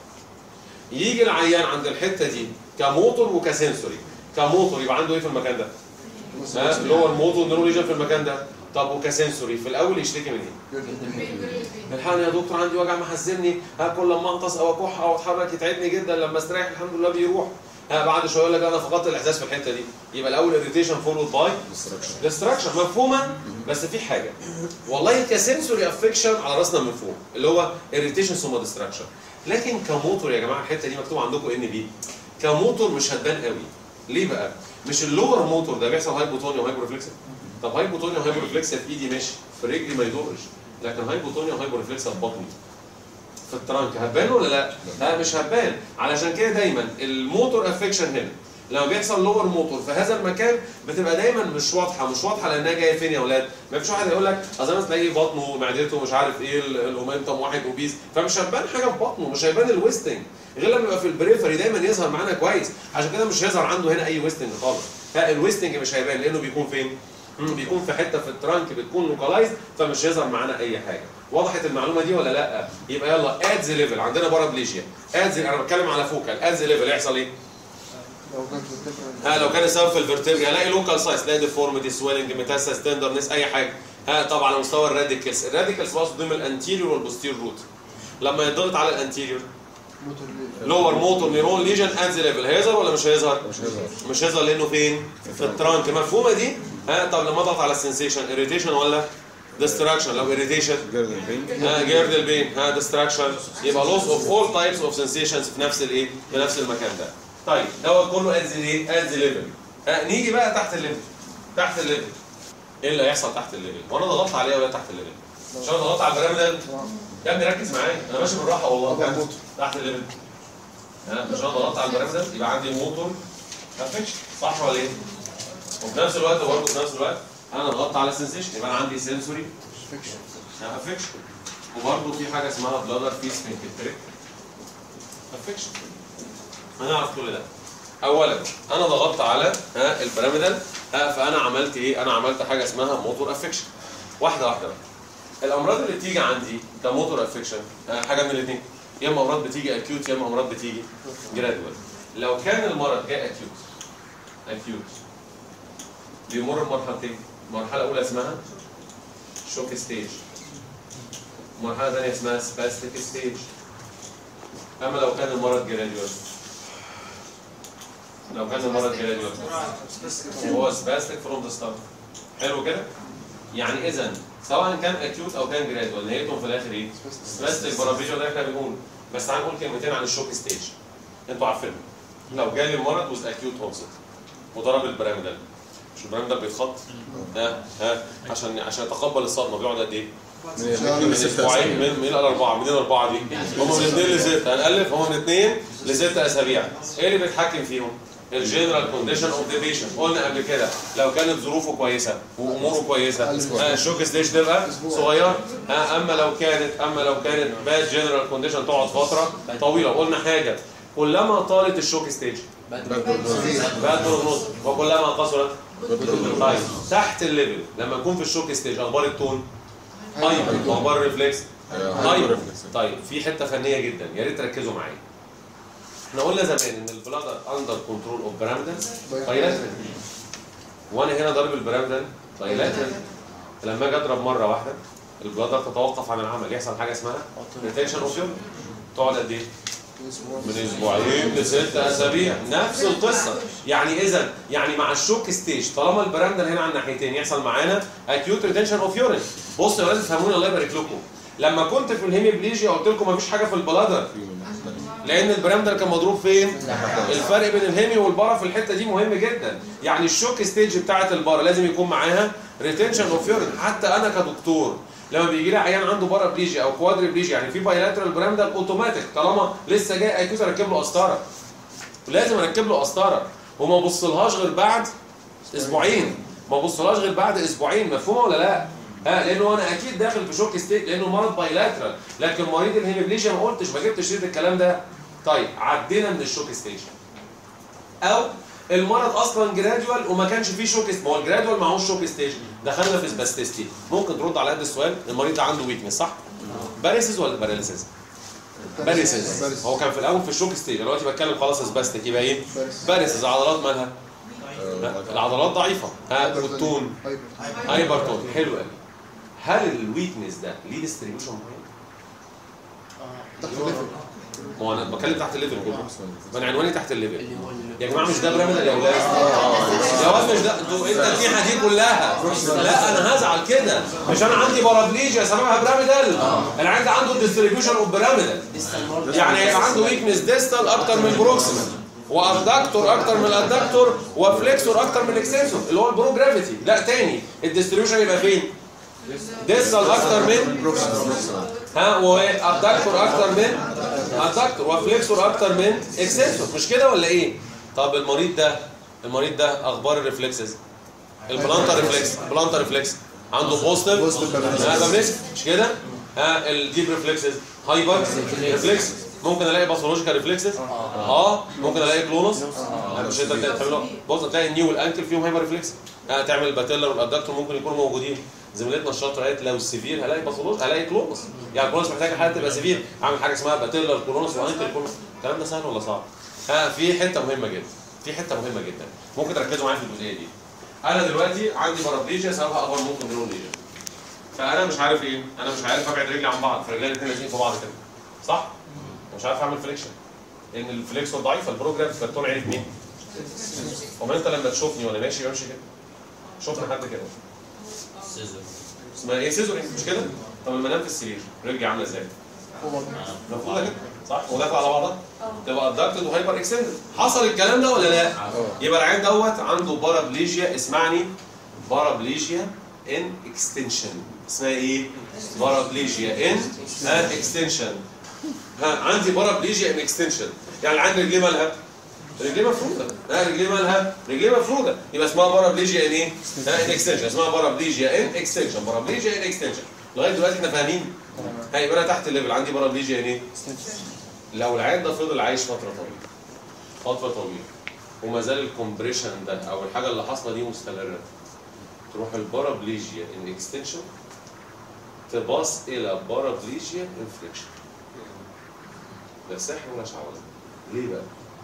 يجي العيان عند الحته دي كموتور وكسنسوري. كموتور يبقى عنده ايه في المكان ده؟ ها اللي هو الموتور نيرو ليجن في المكان ده. طب وكسنسوري في الاول يشتكي من ايه؟ الحقني يا دكتور عندي وجع محزنني، ها كل لما انقص او اكح او اتحرك يتعبني جدا، لما استريح الحمد لله بيروح. ها بعد شويه يقول لك انا فقدت الاحساس في الحته دي. يبقى الاول اريتيشن فولود باي ديستراكشن. مفهومه؟ بس في حاجه والله كسنسوري افكشن على راسنا من فوق اللي هو اريتيشن ثم ديستراكشن، لكن كموتور يا جماعه الحته دي مكتوب عندكم ان بي، كموتور مش هتبان قوي. ليه بقى؟ مش اللور موتور ده بيحصل هايبوتونيا وهايبورفلكسيا؟ طب هايبوتونيا وهايبورفلكسيا في ايدي ماشي، في رجلي ما يضرش، لكن هايبوتونيا وهايبورفلكسيا في بطني في الترانك هتبان ولا لا؟ لا مش هتبان. علشان كده دايما الموتور افكشن هنا لما بيحصل لور موتور في هذا المكان بتبقى دايما مش واضحه، مش واضحه لانها جايه فين يا اولاد؟ ما فيش واحد يقول لك اصل انا تلاقي بطنه ومعدته مش عارف ايه الاومنتم واحد اوبيز، فمش هتبان حاجه في بطنه، مش هيبان الويستنج غير لما يبقى في البريفري دايما يظهر معانا كويس. عشان كده مش هيظهر عنده هنا اي ويستنج خالص. فالويستنج مش هيبان لانه بيكون فين؟ بيكون في حته في الترانك بتكون لوكالايزد، فمش هيظهر معانا اي حاجه. وضحت المعلومه دي ولا لا؟ يبقى يلا اد ذا ليفل عندنا بارابليجيا. اد انا بتكلم على فوكال. اد ذا ليفل يحصل ايه؟ لو كان ها لو كان السبب في الفرتبري هلاقي لوكال سايز، تلاقي ديفورميتي سويلنج ميتاساس تندرنس اي حاجه. ها طبعا على مستوى الراديكلز، الراديكلز بقى ضمن الانتيريور والبوستيريور روت. لما يضغط على الانتيريور لور موتور نيرون ليجن اد ذا ليفل هيظهر ولا مش هيظهر؟ مش هيظهر. مش هيظهر لانه فين؟ في الترانك. مفهومه دي؟ ها طب لما اضغط على السنسيشن اريتيشن ولا ديستراكشن؟ لو اريتيشن ها جيردل بين، ها ديستراكشن، يبقى لوس اوف اول تايبس اوف سنسيشنز في نفس الايه؟ في نفس المكان ده. طيب دوت كله اد ذا ايه؟ اد ذا ليفل. ها نيجي بقى تحت الليفل. تحت الليفل ايه اللي هيحصل تحت الليفل؟ وانا ضغطت عليه ولا تحت الليفل؟ مش انا ضغطت على البرامج يا ابني ركز معايا انا ماشي بالراحه والله. تحت الليفل ها مش انا ضغطت على البرامج يبقى عندي موتور افكشن صح ولا ايه؟ وفي نفس الوقت برضه في نفس الوقت انا ضغطت على السنسيشن يبقى انا عندي سنسوري افكشن. وبرضه في حاجه اسمها بلادر في سفنكتريك افكشن. هنعرف كل ده. اولا انا ضغطت على ها البيراميدال ها فانا عملت ايه؟ انا عملت حاجه اسمها موتور افكشن. واحده واحده بقى. الامراض اللي بتيجي عندي كموتور افكشن حاجه من الاثنين، يا اما امراض بتيجي اكيوت يا اما امراض بتيجي جرادوال. لو كان المرض جاي اكيوت اكيوت بيمر بمرحلتين، مرحله اولى اسمها شوك ستيج، مرحله ثانيه اسمها سباستيك ستيج. اما لو كان المرض جرادوال لو كان المرض جرادوال هو سباستيك فروم ذا ستارت. حلو كده؟ يعني اذا سواء كان اكيوت او كان جرادوال نهايتهم في الاخر ايه؟ سباستيك بارافيجيا ده احنا بنقول. بس تعالى نقول كلمتين عن الشوك ستيج. انتوا عارفينها. لو جالي المرض وز اكيوت اونست وضرب البيراميدال، مش البيراميدال بيتخط؟ ها ها عشان عشان يتقبل الصدمه بيقعد قد ايه؟ من اسبوعين من من الاربعه منين الاربعه دي؟ هم من اثنين لسته هنالف هم من اثنين لسته اسابيع. ايه اللي بيتحكم فيهم؟ الجنرال كونديشن اوف ذا بيشنت. قلنا قبل كده لو كانت ظروفه كويسه واموره كويسه الشوك ستيج تبقى صغير. ها اما لو كانت اما لو كانت باد جنرال كونديشن تقعد فتره طويله. قلنا حاجه كلما طالت الشوك ستيج باد بروجنوز وكلما قصرت. طيب تحت الليفل لما يكون في الشوك ستيج اخبار التون هايبر واخبار الريفلكس هايبر. طيب في حته فنيه جدا يا ريت تركزوا معايا. احنا قلنا زمان ان البلادر اندر كنترول اوف بيراميدال بايلاترال، وانا هنا ضارب البيراميدال بايلاترال. لما اجي اضرب مره واحده البلادر تتوقف عن العمل، يحصل حاجه اسمها ريتنشن اوف يورين. تقعد قد ايه؟ من اسبوعين لست اسابيع. نفس القصه. يعني اذا يعني مع الشوك ستيج طالما البيراميدال هنا على الناحيتين يحصل معانا اكيوت ريتنشن اوف يورين. بصوا يا ولاد تفهموني الله يبارك لكم. لما كنت في الهيميبليجيا قلت لكم مفيش حاجه في البلادر لان البيراميدال كان مضروب فين؟ الفرق بين الهيمي والبارا في الحته دي مهم جدا. يعني الشوك ستيج بتاعه البارا لازم يكون معاها ريتنشن اوف يورين. حتى انا كدكتور لما بيجي لي عيان عنده بارابليجيا او كوادريبليجيا يعني في بايلاترال بيراميدال اوتوماتيك طالما لسه جاي اكيوت اركب له قسطره. لازم اركب له قسطره وما ابصلهاش غير بعد اسبوعين. ما ابصلهاش غير بعد اسبوعين. مفهومه ولا لا؟ ها لانه انا اكيد داخل في شوك ستيج لانه مرض بايلاترال. لكن مريض الهيميبليجيا ما قلتش ما جبتش سيره الكلام ده. طيب عدينا من الشوك ستيج او المرض اصلا جراديوال وما كانش فيه شوك، ما هو الجراديوال معهوش شوك ستيج، دخلنا في سباستيستي. ممكن ترد على قد السؤال، المريض ده عنده ويكنس صح؟ باريسز ولا باراليسيس؟ باريسز. هو كان في الاول في الشوك ستيج، دلوقتي بتكلم خلاص سباستيك، يبقى ايه؟ باريسز. العضلات مالها؟ العضلات ضعيفه. ها والتون؟ هايبرتون. حلو قوي. هل الويكنس ده ليه ديستريبيوشن معين؟ تحت الليفل. ما هو انا بتكلم تحت الليفل كله، ما انا عنواني تحت الليفل. يا جماعه مش ده بيراميدال يا اولاد؟ يا واد مش ده، انتوا انت التنيحه دي كلها. لا انا هزعل كده، مش انا عندي بارابليجيا سببها بيراميدال، انا عندي عنده الديستريبيوشن اوف بيراميدال، يعني هيبقى عنده ويكنس ديستال اكتر من البروكسيمال، وابدكتور اكتر من الادكتور، وفليكسور اكتر من الاكستنسور اللي هو البرو جرافيتي. لا تاني، الديستريبيوشن يبقى فين؟ ديستال اكتر من ها، وابدكتور اكتر من ادكتور، وفليكسور اكتر من اكستنسور، مش كده ولا ايه؟ طب المريض ده المريض ده اخبار الريفلكسز، البلانتر ريفلكس، البلانتر ريفلكس عنده بوزيتيف ريفلكس مش كده؟ ها الديب ريفلكسز، هايبر ريفلكس، ممكن الاقي باثولوجيكال ريفلكسز اه ممكن الاقي كلونوس، مش انت تعمله بص تلاقي النيو والانكل فيهم هايبر ريفلكس، ها تعمل الباتيلر والادكتور ممكن يكونوا موجودين. زميلتنا الشاطره قالت لو السيفير هلاقي باثولوجي، هلاقي كلونوس، يعني كلونوس محتاجه حاله تبقى سيفير، اعمل حاجه اسمها باتيلر كلونوس وانكل كلونوس. الكلام ده سهل ولا صعب؟ ها في حته مهمه جدا، في حته مهمه جدا ممكن تركزوا معايا في الجزئيه دي. انا دلوقتي عندي بارابليجيا سببها اكبر ممكن درون ليجن، فانا مش عارف ايه، انا مش عارف ابعد رجلي عن بعض، فرجلي الاثنين لازقين في بعض كده صح؟ مش عارف اعمل فليكشن لان الفليكسور ضعيف، البروجرام كرتون عينك مين؟ وما انت لما تشوفني وانا ماشي بمشي كده، شفنا حد كده اسمها ايه؟ سيزورينج مش كده؟ طب لما انام في السرير رجلي عامله ازاي؟ مفروضه كده صح؟ وداخله على بعضها تبقى ادكتد وهايبر اكستندد. حصل الكلام ده ولا لا؟ يبقى العيان دوت عنده بارابليجيا، اسمعني، بارابليجيا ان اكستنشن. اسمها ايه؟ بارابليجيا ان اكستنشن. ها عندي بارابليجيا ان اكستنشن، يعني العيان رجليه مالها؟ رجليه مفروده، ها رجليه مالها؟ رجليه مفروده، يبقى اسمها بارابليجيا ان ايه؟ ها ان اكستنشن، اسمها بارابليجيا ان اكستنشن، بارابليجيا ان اكستنشن. لغايه دلوقتي احنا فاهمين؟ هيبقى انا تحت الليفل عندي بارابليجيا ان ايه؟ لو العيان ده فضل عايش فتره طويله فتره طويله وما زال الكومبريشن ده او الحاجه اللي حاصله دي مستمره، تروح البارابليجيا ان اكستنشن تباص الى بارابليجيا انفليكشن. ده سحر ولا شعوذه؟ ليه بقى؟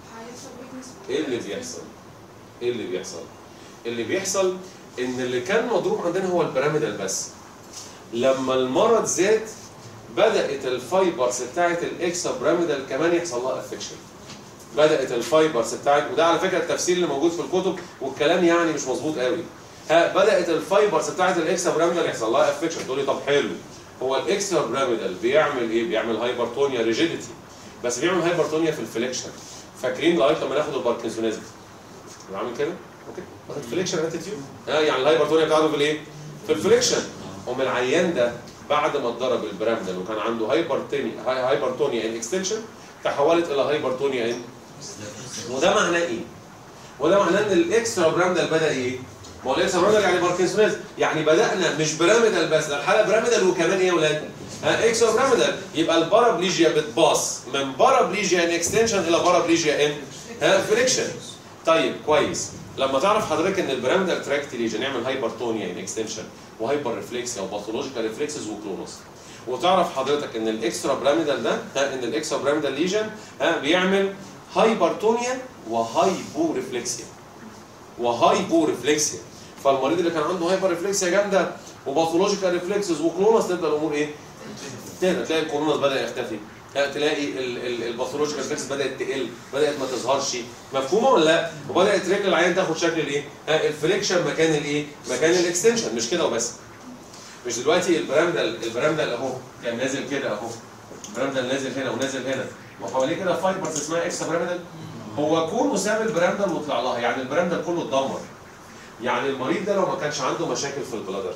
ايه اللي بيحصل؟ ايه اللي بيحصل؟ اللي بيحصل ان اللي كان مضروب عندنا هو البيراميدال بس. لما المرض زاد بدات الفايبرز بتاعت الاكسترا بيراميدال كمان يحصل لها افكشن. بدات الفايبرز بتاعت، وده على فكره التفسير اللي موجود في الكتب والكلام يعني مش مظبوط قوي. ها بدات الفايبرز بتاعت الاكسترا بيراميدال يحصل لها افكشن. تقول لي طب حلو، هو الاكسترا بيراميدال بيعمل ايه؟ بيعمل هايبرتونيا ريجيديتي، بس بيعمل هايبرتونيا في الفليكشن. فاكرين لغايه لما ناخد الباركنسونيزم بعمل كده؟ اوكي باخد فليكشن اتيتيود، ها يعني الهايبرتونيا بتاعته في الايه؟ في الفليكشن. هم العيان ده بعد ما اتضرب البيراميدال وكان عنده هايبرتونيا هايبرتونيا ان اكستنشن تحولت الى هايبرتونيا ان، وده معناه ايه؟ وده معناه ان الاكسترا بيراميدال بدا ايه؟ ما هو الاكسترا بيراميدال يعني باركنسونيزم، يعني بدانا مش بيراميدال بس، ده الحاله بيراميدال وكمان ايه يا ولاد؟ ها اكسترا بيراميدال. يبقى البارابليجيا بتباص من بارابليجيا ان اكستنشن الى بارابليجيا ان ها فليكشن. طيب كويس، لما تعرف حضرتك ان البيراميدال تراكت ليجن يعمل هايبرتونيا ان اكستنشن وهايبر ريفلكسيا وباثولوجيكال ريفلكسز وكلونوس، وتعرف حضرتك ان الاكسترا بيراميدال ده ها ان الاكسترا بيراميدال ليجن ها بيعمل هايبرتونيا وهايبو ريفلكسيا وهايبو ريفلكسيا. فالمريض اللي كان عنده هايبر ريفلكسيا جامده وباثولوجيكال ريفلكسز وكلونوس تبدا الامور ايه؟ تهدى، تلاقي الكلونوس بدا يختفي، تلاقي الباثولوجيكال ريفلكس بدات تقل، بدات ما تظهرش، مفهومه ولا لا؟ وبدات رجل العيان تاخد شكل الايه؟ الفليكشن مكان الايه؟ مكان الاكستنشن. مش كده وبس، مش دلوقتي البيراميدال البيراميدال اهو كان نازل كده اهو، البيراميدال نازل هنا ونازل هنا وحواليه كده فايبرز اسمها اكسترا بيراميدال. هو كونه ساب البيراميدال وطلع لها، يعني البيراميدال كله اتدمر. يعني المريض ده لو ما كانش عنده مشاكل في البلادر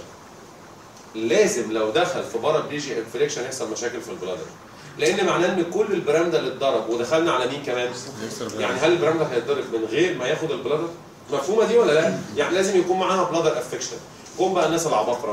لازم لو دخل في بارابليجيا انفليكشن يحصل مشاكل في البلادر، لان معناه ان كل البيراميدال اتضرب ودخلنا على مين كمان؟ يعني هل البيراميدال هيتضرب من غير ما ياخد البلادر؟ مفهومه دي ولا لا؟ يعني لازم يكون معاها بلادر افكشن. جم بقى الناس العباقره.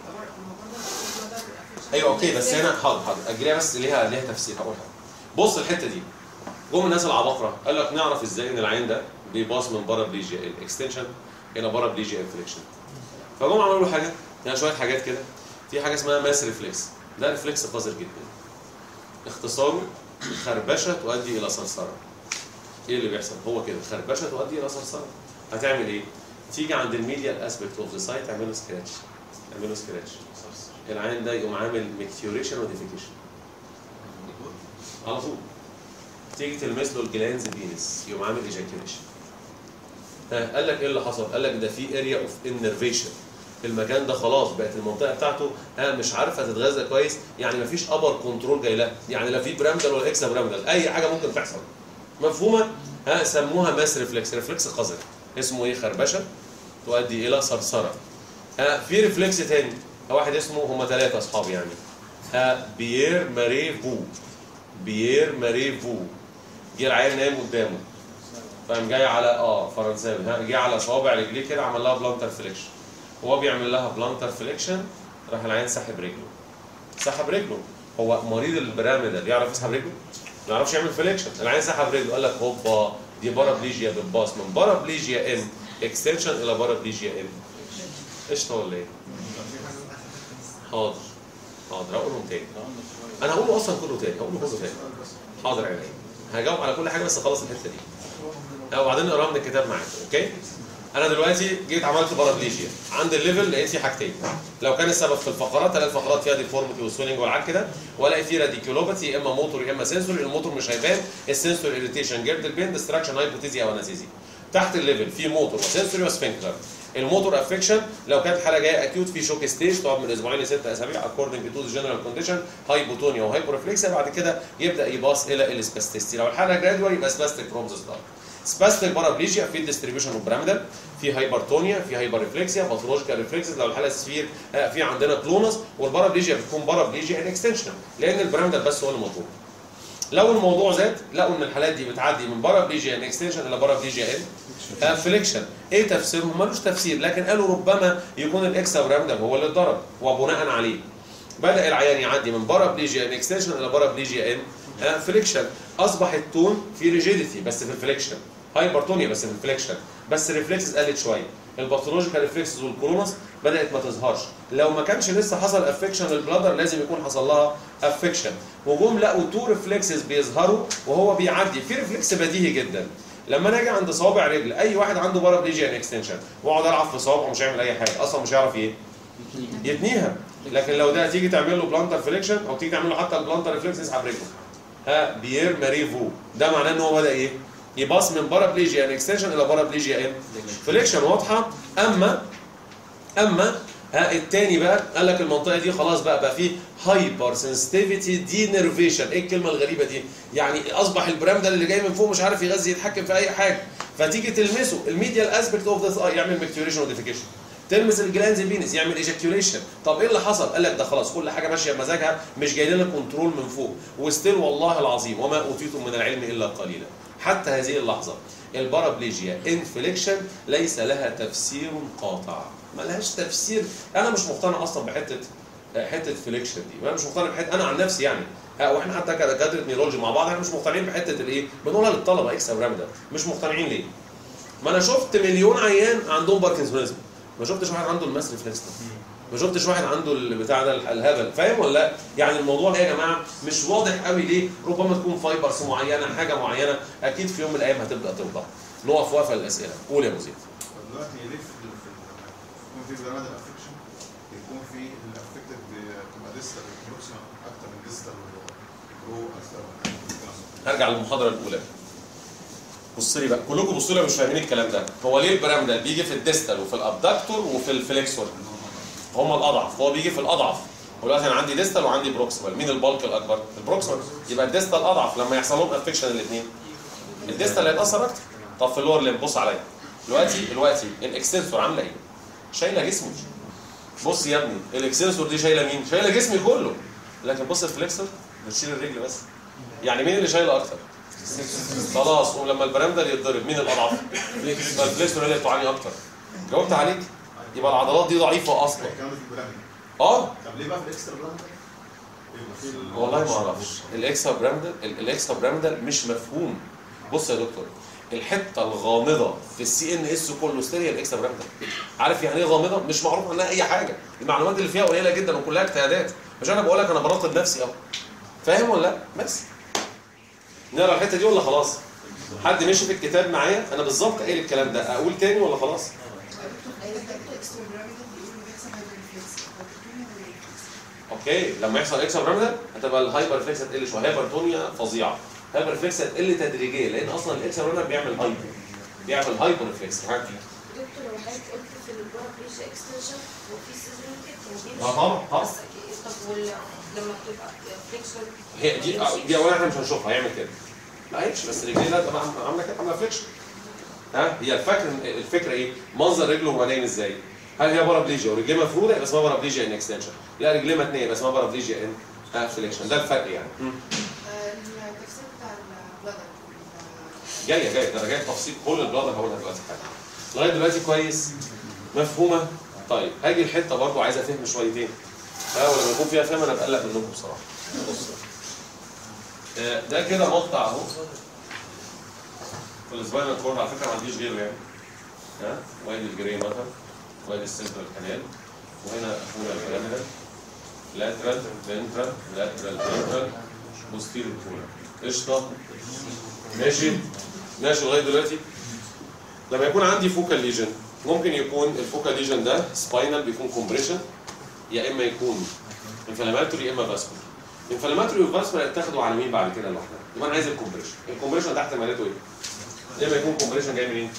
ايوه اوكي بس هنا حاضر حاضر اجريها بس ليها ليها تفسير هقولها. بص الحته دي، جم الناس العباقره قال لك نعرف ازاي ان العين ده بيباص من بارابليجيا الاكستنشن الى بارابليجيا انفليكشن. فجم عملوا له حاجه يعني شويه حاجات كده. في حاجه اسمها ماس ريفلكس، ده ريفلكس قذر جدا. اختصاره خربشه تؤدي الى صرصره. ايه اللي بيحصل؟ هو كده خربشه تؤدي الى صرصره. هتعمل ايه؟ تيجي عند الميديال اسبكت اوف ذا سايت تعمل له سكراتش. تعمل له سكراتش. العين ده يقوم عامل ميكتيوريشن وديفيكيشن. على طول. تيجي تلمس له الجلانز بينس يقوم عامل ايجاكيوليشن. ها قال لك ايه اللي حصل؟ قال لك ده في اريا اوف انرفيشن. المكان ده خلاص بقت المنطقه بتاعته ها مش عارفه تتغذى كويس، يعني مفيش ابر كنترول جاي لها، يعني لا في برامدل ولا اكسا برامدل، اي حاجه ممكن تحصل. مفهومه؟ ها سموها ماس ريفلكس، ريفلكس قذر. اسمه ايه؟ خربشه تؤدي الى صرصره. ها في ريفلكس تاني، واحد اسمه هم ثلاثه اصحاب يعني. ها بيير ماري فو. بيير ماري فو. جه العيال نايم قدامه. فقام جاي على اه فرنساوي، ها جه على صوابع رجليه كده عمل لها بلانتر فليكشن. وهو بيعمل لها بلانتر فليكشن راح العيان سحب رجله. سحب رجله. هو مريض البراميدال يعرف يسحب رجله؟ ما يعرفش يعمل فليكشن، العيان سحب رجله قال لك هوبا دي بارابليجيا بالباص من بارابليجيا ان اكستنشن الى بارابليجيا ان. قشطه ولا ايه؟ حاضر حاضر هقولهم تاني. انا هقوله اصلا كله تاني، هقوله كله تاني. حاضر يا عيني. هجاوب على كل حاجه بس خلص الحته دي. وبعدين نقراها من الكتاب معاك، اوكي؟ انا دلوقتي جيت عملت بارابليجيا، عند الليفل لقيت فيه حاجتين. لو كان السبب في الفقرات، الاقي الفقرات فيها ديفورميتي وسويننج والعك كده، والاقي فيه راديكيولوباثي يا اما موتور يا اما سنسوري، الموتور مش هيبان، السنسور اريتيشن جيرد البين ديستراكشن هايبوتيزيا او انستيزيا. تحت الليفل في موتور وسنسوري وسفنكتر. الموتور افكشن لو كانت حاله جايه اكيوت في شوك ستيج تقعد من اسبوعين لست اسابيع اكوردنج تو ذا جنرال كونديشن، هايبوتونيا وهايبورفلكسيا، بعد كده يبدا يباص الى السباستيستي. لو الحاله جرادوال يبقى سباستيك فروم ذا ستارت. سباستيك بارابليجيا في الديستريبيوشن اوف بيراميدال، في هايبرتونيا، في هايبر ريفلكسيا، باثولوجيكال ريفلكسز. لو الحاله سفير في عندنا كلونس، والبارابليجيا بتكون بارابليجيا ان اكستنشن لان البيراميدال بس هو اللي مطلوب. لو الموضوع زاد لقوا ان الحالات دي بتعدي من بارابليجيا ان اكستنشن الى بارابليجيا ان فليكشن. ايه تفسيرهم؟ ملوش تفسير، لكن قالوا ربما يكون الاكسا براميدال هو اللي اتضرب، وبناء عليه بدا العيان يعدي من بارابليجيا ان اكستنشن الى بارابليجيا ان فليكشن. اصبح التون في ريجيديتي بس في الفليكشن، هايبرتونيا بس في الفليكشن، بس الريفلكسز قلت شويه. الباثولوجيكال ريفلكسز والكولونس بدات ما تظهرش. لو ما كانش لسه حصل افكشن للبلادر لازم يكون حصل لها افكشن. وجم لقوا تو ريفلكسز بيظهروا وهو بيعدي. في ريفلكس بديهي جدا، لما انا اجي عند صوابع رجل اي واحد عنده بارابليجيا ان اكستنشن واقعد العب في صوابعه مش هيعمل اي حاجه، اصلا مش هيعرف ايه يتنيها. لكن لو ده تيجي تعمل له بلانتر فليكشن او تيجي تعمل له حتى البلانتر ريفلكس يسحب رجله. ها بيير ماري فو، ده معناه ان هو بدا ايه؟ يباص من بارابليجيا ان اكستنشن الى بارابليجيا ان فليكشن. واضحه؟ اما اما ها الثاني بقى قال لك المنطقه دي خلاص بقى بقى فيه هايبر سنسيتيفيتي دي نيرفيشن. ايه الكلمه الغريبه دي؟ يعني اصبح البرامدل اللي جاي من فوق مش عارف يغذي يتحكم في اي حاجه، فتيجي تلمسه الميديال اسبكت اوف ذا يعمل ميكتيوريشن وديفيكيشن، تلمس الجلانز بينس يعمل ايجاكيوليشن. طب ايه اللي حصل؟ قال لك ده خلاص كل حاجه ماشيه بمزاجها، مش جاي لنا كنترول من فوق. وستيل والله العظيم وما اوتيتم من العلم الا قليلا، حتى هذه اللحظه البارابليجيا انفليكشن ليس لها تفسير قاطع، ما لهاش تفسير. انا مش مقتنع اصلا بحته حته فليكشن دي، انا مش مقتنع بحته، انا عن نفسي يعني واحنا حتى كدكاتره نيورولوجي مع بعض احنا مش مقتنعين بحته الايه؟ بنقولها للطلبه اكس براميدال، مش مقتنعين ليه؟ ما انا شفت مليون عيان عندهم باركنسونيزم، ما شفتش واحد عنده الماس ريفلكس، ما شفتش واحد عنده البتاع ده الهبل، فاهم ولا لا؟ يعني الموضوع ايه يا جماعه؟ مش واضح قوي ليه؟ ربما تكون فايبرز معينه، حاجه معينه، اكيد في يوم من الايام هتبدا توضح. نقف وقفه الاسئله، قول يا ابو زيد. دلوقتي ليه في يكون في برامج الافكشن يكون في الافكتد بتبقى ديستال بروكسيمال اكتر من ديستال برو اكتر؟ هرجع للمحاضره الاولى. بص لي بقى، كلكم بصوا لي مش فاهمين الكلام ده. هو ليه البرامدال بيجي في الديستال وفي الابدكتور وفي الفليكسور؟ هم الاضعف، هو بيجي في الاضعف. ودلوقتي انا عندي ديستال وعندي بروكسيمال، مين البالك الاكبر؟ البروكسيمال. يبقى الديستال اضعف، لما يحصل لهم افكشن الاثنين الديستال هيتاثر اكتر. طب في اللور ليمب بص عليا دلوقتي، دلوقتي الاكستنسور عامله ايه؟ شايله جسمي. بص يا ابني الاكستنسور دي شايله مين؟ شايله جسمي كله. لكن بص الفليكسور بتشيل الرجل بس. يعني مين اللي شايله اكتر؟ خلاص. ولما البرامدال يتضرب مين الاضعف؟ الفليكسور هي اللي بتعاني اكتر. جاوبت عليك؟ يبقى العضلات دي ضعيفه اصلا. اه طب ليه بقى في الاكسترا برامدال؟ والله ما اعرفش. الاكسترا برامدال الاكسترا برامدال مش مفهوم. بص يا دكتور، الحته الغامضه في السي ان اس كولوستيريا الاكسترا بيراميدال. عارف يعني ايه غامضه؟ مش معروف عنها اي حاجه، المعلومات اللي فيها قليله جدا وكلها اجتهادات، مش انا بقول لك انا برطب نفسي اهو. فاهم ولا لا؟ بس نقرا الحته دي ولا خلاص؟ حد مشي في الكتاب معايا؟ انا بالظبط قايل الكلام ده، اقول تاني ولا خلاص؟ اوكي، لما يحصل اكسترا بيراميدال هتبقى الهايبر ريفلكس هتقل شويه، هايبرتونيا فظيعه. هايبر ريفلكس هتقل تدريجيا لان اصلا الاكسترا بيراميدال بيعمل هايبر بيعمل هايبر ريفلكس. دكتور لو حضرتك قلت في البارابليجيا اكستنشن وفي سيزون كده اه طبعا طبعا. بس طب وال- لما بتبقى فليكشن هي دي دي اولا احنا مش هنشوفها هيعمل كده. لا هيمشي بس رجليه لا تبقى عامله كده عامله فليكشن. ها هي الفكره الفكره ايه؟ منظر رجله هو نايم ازاي؟ هل هي بارابليجيا ورجليه مفروده يبقى اسمها بارابليجيا ان اكستنشن، لا رجليه متنيه يبقى اسمها بارابليجيا ان فليكشن. ده الفرق يعني. التفسير بتاع البلدر جايه جايه ده جاي تفصيل كل البلادر هقولها دلوقتي حاجه. لغايه دلوقتي كويس؟ مفهومه؟ طيب هاجي الحته برضو عايزه فهم شويتين. ها ولما يكون فيها فهم انا بقلق منكم بصراحه. بص آه، ده كده مقطع اهو في السباينال كورد، على فكره ما عنديش غيره يعني. ها وادي الجري ماتر وادي السنترال كانال وهنا اخونا البيراميدال لاترال فنترال لاترال فنترال بوستيريور كولا. قشطه ماشي ماشي لغايه دلوقتي. لما يكون عندي فوكال ليجن ممكن يكون الفوكال ليجن ده سباينال بيكون كومبريشن، يا اما يكون انفلاماتوري يا اما فاسكولار. انفلاماتوري وفاسكولار يتاخدوا على مين بعد كده لوحدها؟ يبقى انا عايز الكومبريشن. الكومبريشن ده احتمالاته ايه؟ يا اما يكون كومبريشن جاي منين؟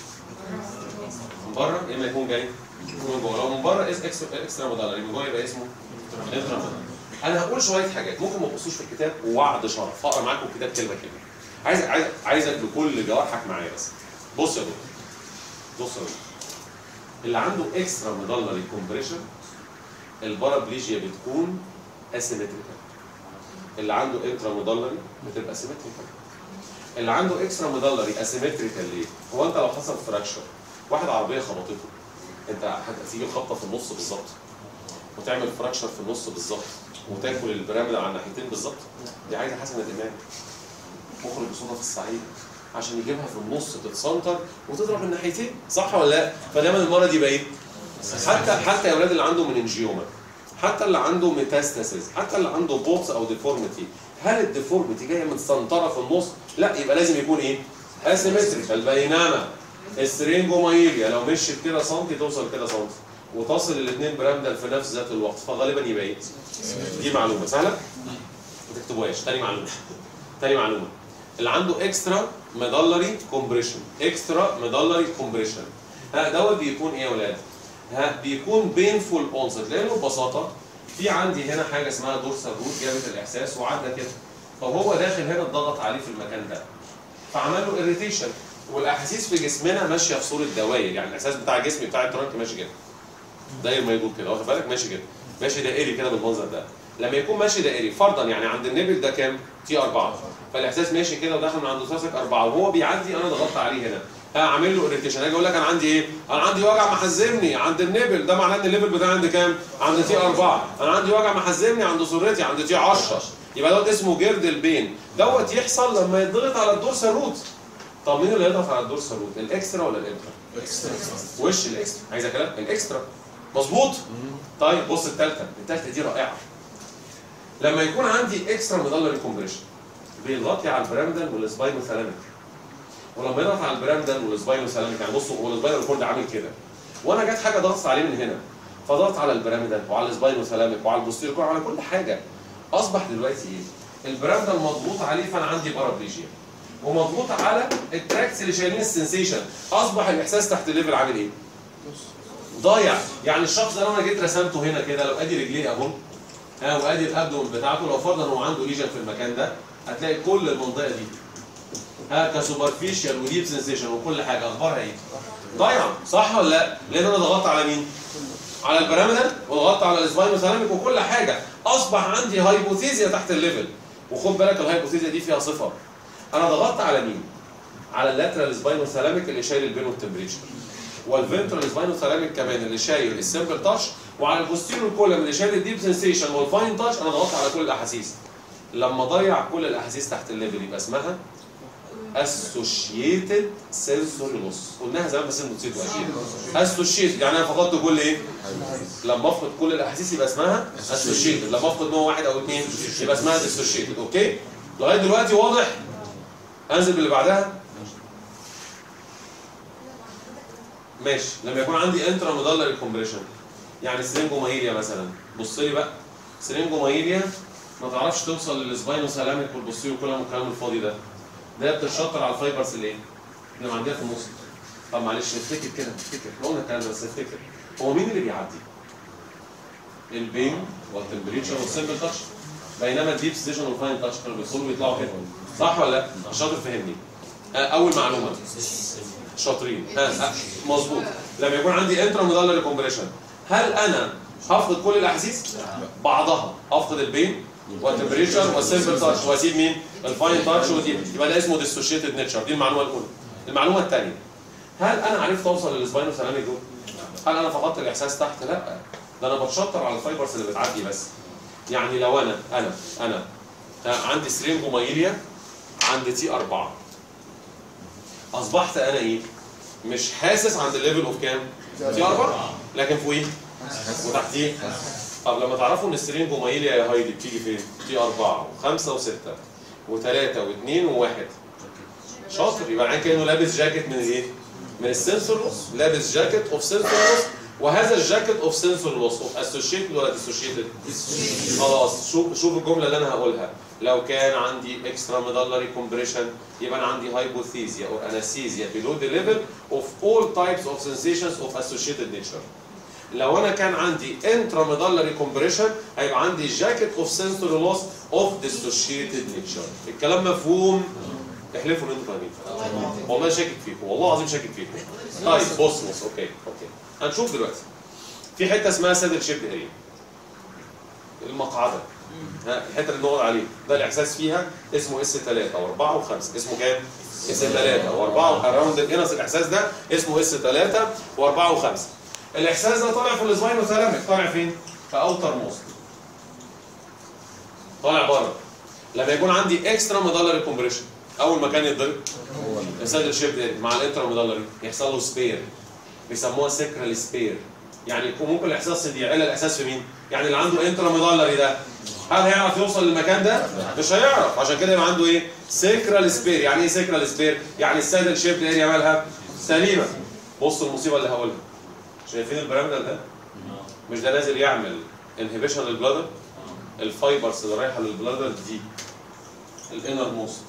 من بره يا اما يكون جاي من جوه. لو من بره اس اكسترا مودالري، من جوه يبقى اسمه انترا. انا هقول شويه حاجات ممكن ما تبصوش في الكتاب ووعد شرف هقرا معاكم الكتاب كلمه كلمه. عايز عايز عايزك بكل جوارحك معايا بس. بص يا دكتور بص يا دكتور اللي عنده اكسترا ميدالري كومبريشن البارابليجيا بتكون اسيمتريكال. اللي عنده انترا ميدالري بتبقى سيمتريكال. اللي عنده اكسترا ميدالري اسيمتريكال ليه؟ هو انت لو حصل فراكشر واحد عربيه خبطته انت هتيجي خبطه في النص بالظبط وتعمل فراكشر في النص بالظبط وتاكل البيراميد على الناحيتين بالظبط. دي عايزه حسنه امام مخرج بصوره الصعيد عشان يجيبها في النص تتسنتر وتضرب الناحيتين، صح ولا لا؟ فدايما المرض يبقى ايه؟ حتى حتى يا اولاد اللي عنده مننجيوما، حتى اللي عنده ميتاستاسيس، حتى اللي عنده بوتس او ديفورميتي، هل الديفورميتي جايه متسنطره في النص؟ لا، يبقى لازم يكون ايه؟ اسيمتريكال. بينما السرينجومايليا لو مشيت كده سنتي توصل كده سنتي وتصل الاثنين برامدل في نفس ذات الوقت، فغالبا يبقى ايه؟ دي معلومه سهله ما تكتبوهاش. تاني معلومه تاني معلومه اللي عنده اكسترا ميدالري كومبريشن، اكسترا ميدالري كومبريشن ها دوت بيكون ايه يا ولاد؟ ها بيكون بينفول اونست، لانه ببساطه في عندي هنا حاجه اسمها دورسال روت جابت الاحساس وعدى كده، فهو داخل هنا اتضغط عليه في المكان ده فعمل له اريتيشن، والاحاسيس في جسمنا ماشيه في صوره دوائر، يعني الاحساس بتاع الجسم بتاع الترانك ماشي كده داير ما يدور كده، واخد بالك؟ ماشي كده ماشي دائري كده بالمنظر ده. لما يكون ماشي دائري فرضا يعني عند النبل ده كام؟ تي أربعة، فالاحساس ماشي كده وداخل من عند ثوراسيك أربعة وهو بيعدي انا ضغطت عليه هنا ها عامل له اريتيشن. اجي اقول لك انا عندي ايه؟ انا عندي وجع محزمني عند النبل، ده معناه ان الليفل بتاعي عند كام؟ عند تي أربعة. انا عندي وجع محزمني عند سرتي عند تي عشرة، يبقى دوت اسمه جرد البين. دوت يحصل لما يضغط على الدورسال روت. طب مين اللي يضغط على الدورسال روت؟ الاكسترا ولا الانترا؟ اكسترا. وش الاكسترا؟ عايزه كلام؟ الاكسترا مظبوط؟ طيب بص الثالثه، الثالثه دي رائعه. لما يكون عندي اكسترا ميدالري كومبريشن بيغطي على البيراميدال والسباينو ثالاميك، ولما يضغط على البيراميدال والسباينو ثالاميك يعني بصوا هو السباينو كورد عامل كده وانا جت حاجه ضغطت عليه من هنا فضغط على البيراميدال وعلى السباينو ثالاميك وعلى البوستيريور كورد وعلى كل حاجه، اصبح دلوقتي ايه؟ البيراميدال مضغوط عليه فانا عندي بارابليجيا، ومضغوط على التراكس اللي شايلين السنسيشن، اصبح الاحساس تحت الليفل عامل ايه؟ ضايع. يعني الشخص ده لو انا جيت رسمته هنا كده، لو ادي رجليه اهو ها وادي الابدومن بتاعته، لو فرضا هو عنده ليجن في المكان ده هتلاقي كل المنطقه دي ها كسوبرفيشال وديب سنسيشن وكل حاجه اخبارها ايه؟ ضايعه، صح ولا لا؟ لان انا ضغطت على مين؟ على البيراميدال وضغطت على السباينو ثالاميك وكل حاجه، اصبح عندي هايبوثيزيا تحت الليفل. وخد بالك الهايبوثيزيا دي فيها صفه، انا ضغطت على مين؟ على اللاترال سباينو ثالاميك اللي شايل البين والتمبريتشر، والفنترال سباينو ثالاميك كمان اللي شايل السمبل تاتش، وعلى البوستيريور كولم اللي شايل الديب سنسيشن والفاين تاتش. انا ضغطت على كل الاحاسيس. لما ضيع كل الاحاسيس تحت الليفل يبقى اسمها associated sensory loss. قلناها زمان بس انتوا نسيتوا اكيد. associated يعني انا فقدت كل ايه؟ لما افقد كل الاحاسيس يبقى اسمها associated، لما افقد نوع واحد او اثنين يبقى اسمها dissociated. اوكي؟ لغايه دلوقتي واضح؟ انزل باللي بعدها. ماشي. لما يكون عندي انترا ميدالري كومبريشن يعني سرينجومايليا مثلا، بص لي بقى، سرينجومايليا ما تعرفش توصل للسباينوثالاميك والبوستيريو كولوم والكلام الفاضي ده. ده بتتشطر على الفايبرز اللي ايه؟ اللي معديه في النص. طب معلش نفتكر كده، نفتكر، احنا قلنا الكلام ده بس نفتكر. هو مين اللي بيعدي؟ البين والتمبريتشر والسمبل تاتش. بينما الديب ستيشن والفاين تاتش كانوا بيدخلوا ويطلعوا كده. صح ولا لا؟ شاطر فهمني. اول معلومه. شاطرين. ها مظبوط. لما يكون عندي انترا ميدالري كومبريشن هل انا هفقد كل الاحاسيس؟ بعضها، افقد البين والتمبريتشر والسمبل تاتش واسيب مين؟ الفاين تاتش ودي، يبقى ده اسمه ديسوشيتد نيتشر. دي المعلومه الاولى. المعلومه الثانيه، هل انا عرفت اوصل للسباينوثالاميك دول؟ هل انا فقدت الاحساس تحت؟ لا، ده انا بتشطر على الفايبرز اللي بتعدي بس. يعني لو انا انا انا عندي سرينجومايليا عند تي أربعة، اصبحت انا ايه؟ مش حاسس عند الليفل اوف كام؟ تي أربعة، لكن فوقيه وتحتيه. طب لما تعرفوا ان السرينجومايليا يا هايدي بتيجي فين؟ تي أربعة وخمسة وستة وثلاثة واثنين وواحد. شاطر. يبقى عين كانه لابس جاكيت من الايه؟ من السنسور لوس، لابس جاكيت اوف سنسور لوس، وهذا الجاكيت اوف سنسور لوس اوف اسوشيتد ولا ديسوشيتد؟ خلاص شوف شوف الجمله اللي انا هقولها. لو كان عندي اكسترا ميدالري كومبريشن يبقى انا عندي هايبوثيزيا او انستيزيا below the level of all types of sensations of associated nature. لو انا كان عندي انترا ميدالري كومبريشن هيبقى عندي جاكيت اوف سنسور لوس اوف ديسوشيتد نيتشر. الكلام مفهوم؟ احلفوا ان انتوا فاهمين. والله شاكك فيكم، والله العظيم شاكك فيكم. طيب بص بص اوكي اوكي هنشوف دلوقتي. في حته اسمها سادل شيب اريا. المقعده. ها الحته اللي بنقعد عليها ده الاحساس فيها اسمه اس ثلاثة وأربعة وخمسة. اسمه كام؟ اس ثلاثة وأربعة اراوند الانس. الاحساس ده اسمه اس ثلاثة وأربعة وخمسة. الاحساس ده طالع في السباينوثالاميك. طالع فين؟ في اوتر موست. طالع بره. لما يكون عندي اكسترا ميدالري كومبريشن اول ما كان يتضرب السادل شيب اريا مع الانترا ميدالري يحصل له سبير، بيسموها سكرال سبير. يعني ممكن الاحساس يعلى الاحساس في مين؟ يعني اللي عنده انترا ميدالري ده هل هيعرف يوصل للمكان ده؟ مش هيعرف. عشان كده يبقى عنده ايه؟ سكرال سبير. يعني ايه سكرال سبير؟ يعني السادل شيب اريا مالها سليمه. بص المصيبه اللي هقولها. شايفين البيراميدال ده؟ مش ده نازل يعمل انهبيشن للبلادر؟ الفايبرز اللي رايحه للبلادر دي الانر موست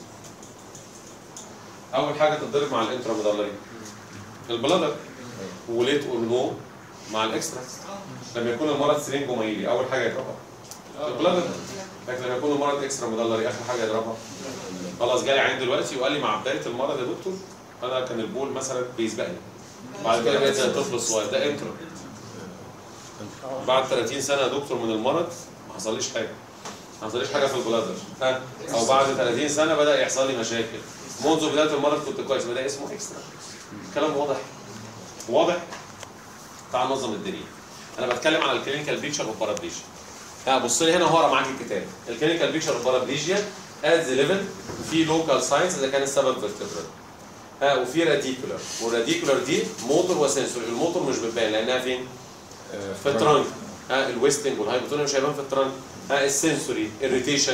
اول حاجه تتضرب مع الانترا ميدالري البلادر، وليت اور نو مع الاكسترا. لما يكون المرض سرينجومايلي اول حاجه يضربها البلادر، لكن لما يكون المرض اكسترا ميدالري اخر حاجه يضربها. خلاص جالي عين دلوقتي وقال لي مع بدايه المرض يا دكتور انا كان البول مثلا بيسبقني، بعد كده بقيت زي الطفل الصغير. ده انترا. بعد ثلاثين سنه يا دكتور من المرض ما حصليش حاجه، ما حصليش حاجه في البلادر. ها او بعد ثلاثين سنه بدا يحصل لي مشاكل. منذ بدايه المرض كنت كويس. ما ده اسمه اكسترا. الكلام واضح؟ واضح؟ تعال ننظم الدنيا. انا بتكلم على الكلينيكال بيكتشر اوف بارابليجيا. ها بص لي هنا وهقرا معاك الكتاب. الكلينيكال بيكتشر اوف بارابليجيا ات ذا ليفل في لوكال ساينس اذا كان السبب فيرتبرال. ها وفي راديكولار، والراديكولار دي موتور وسنسوري. الموتور مش بتبان لانها فين؟ في الترانك. ها الويستنج والهايبوتونيا مش هيبان في الترانك. ها السنسوري اريتيشن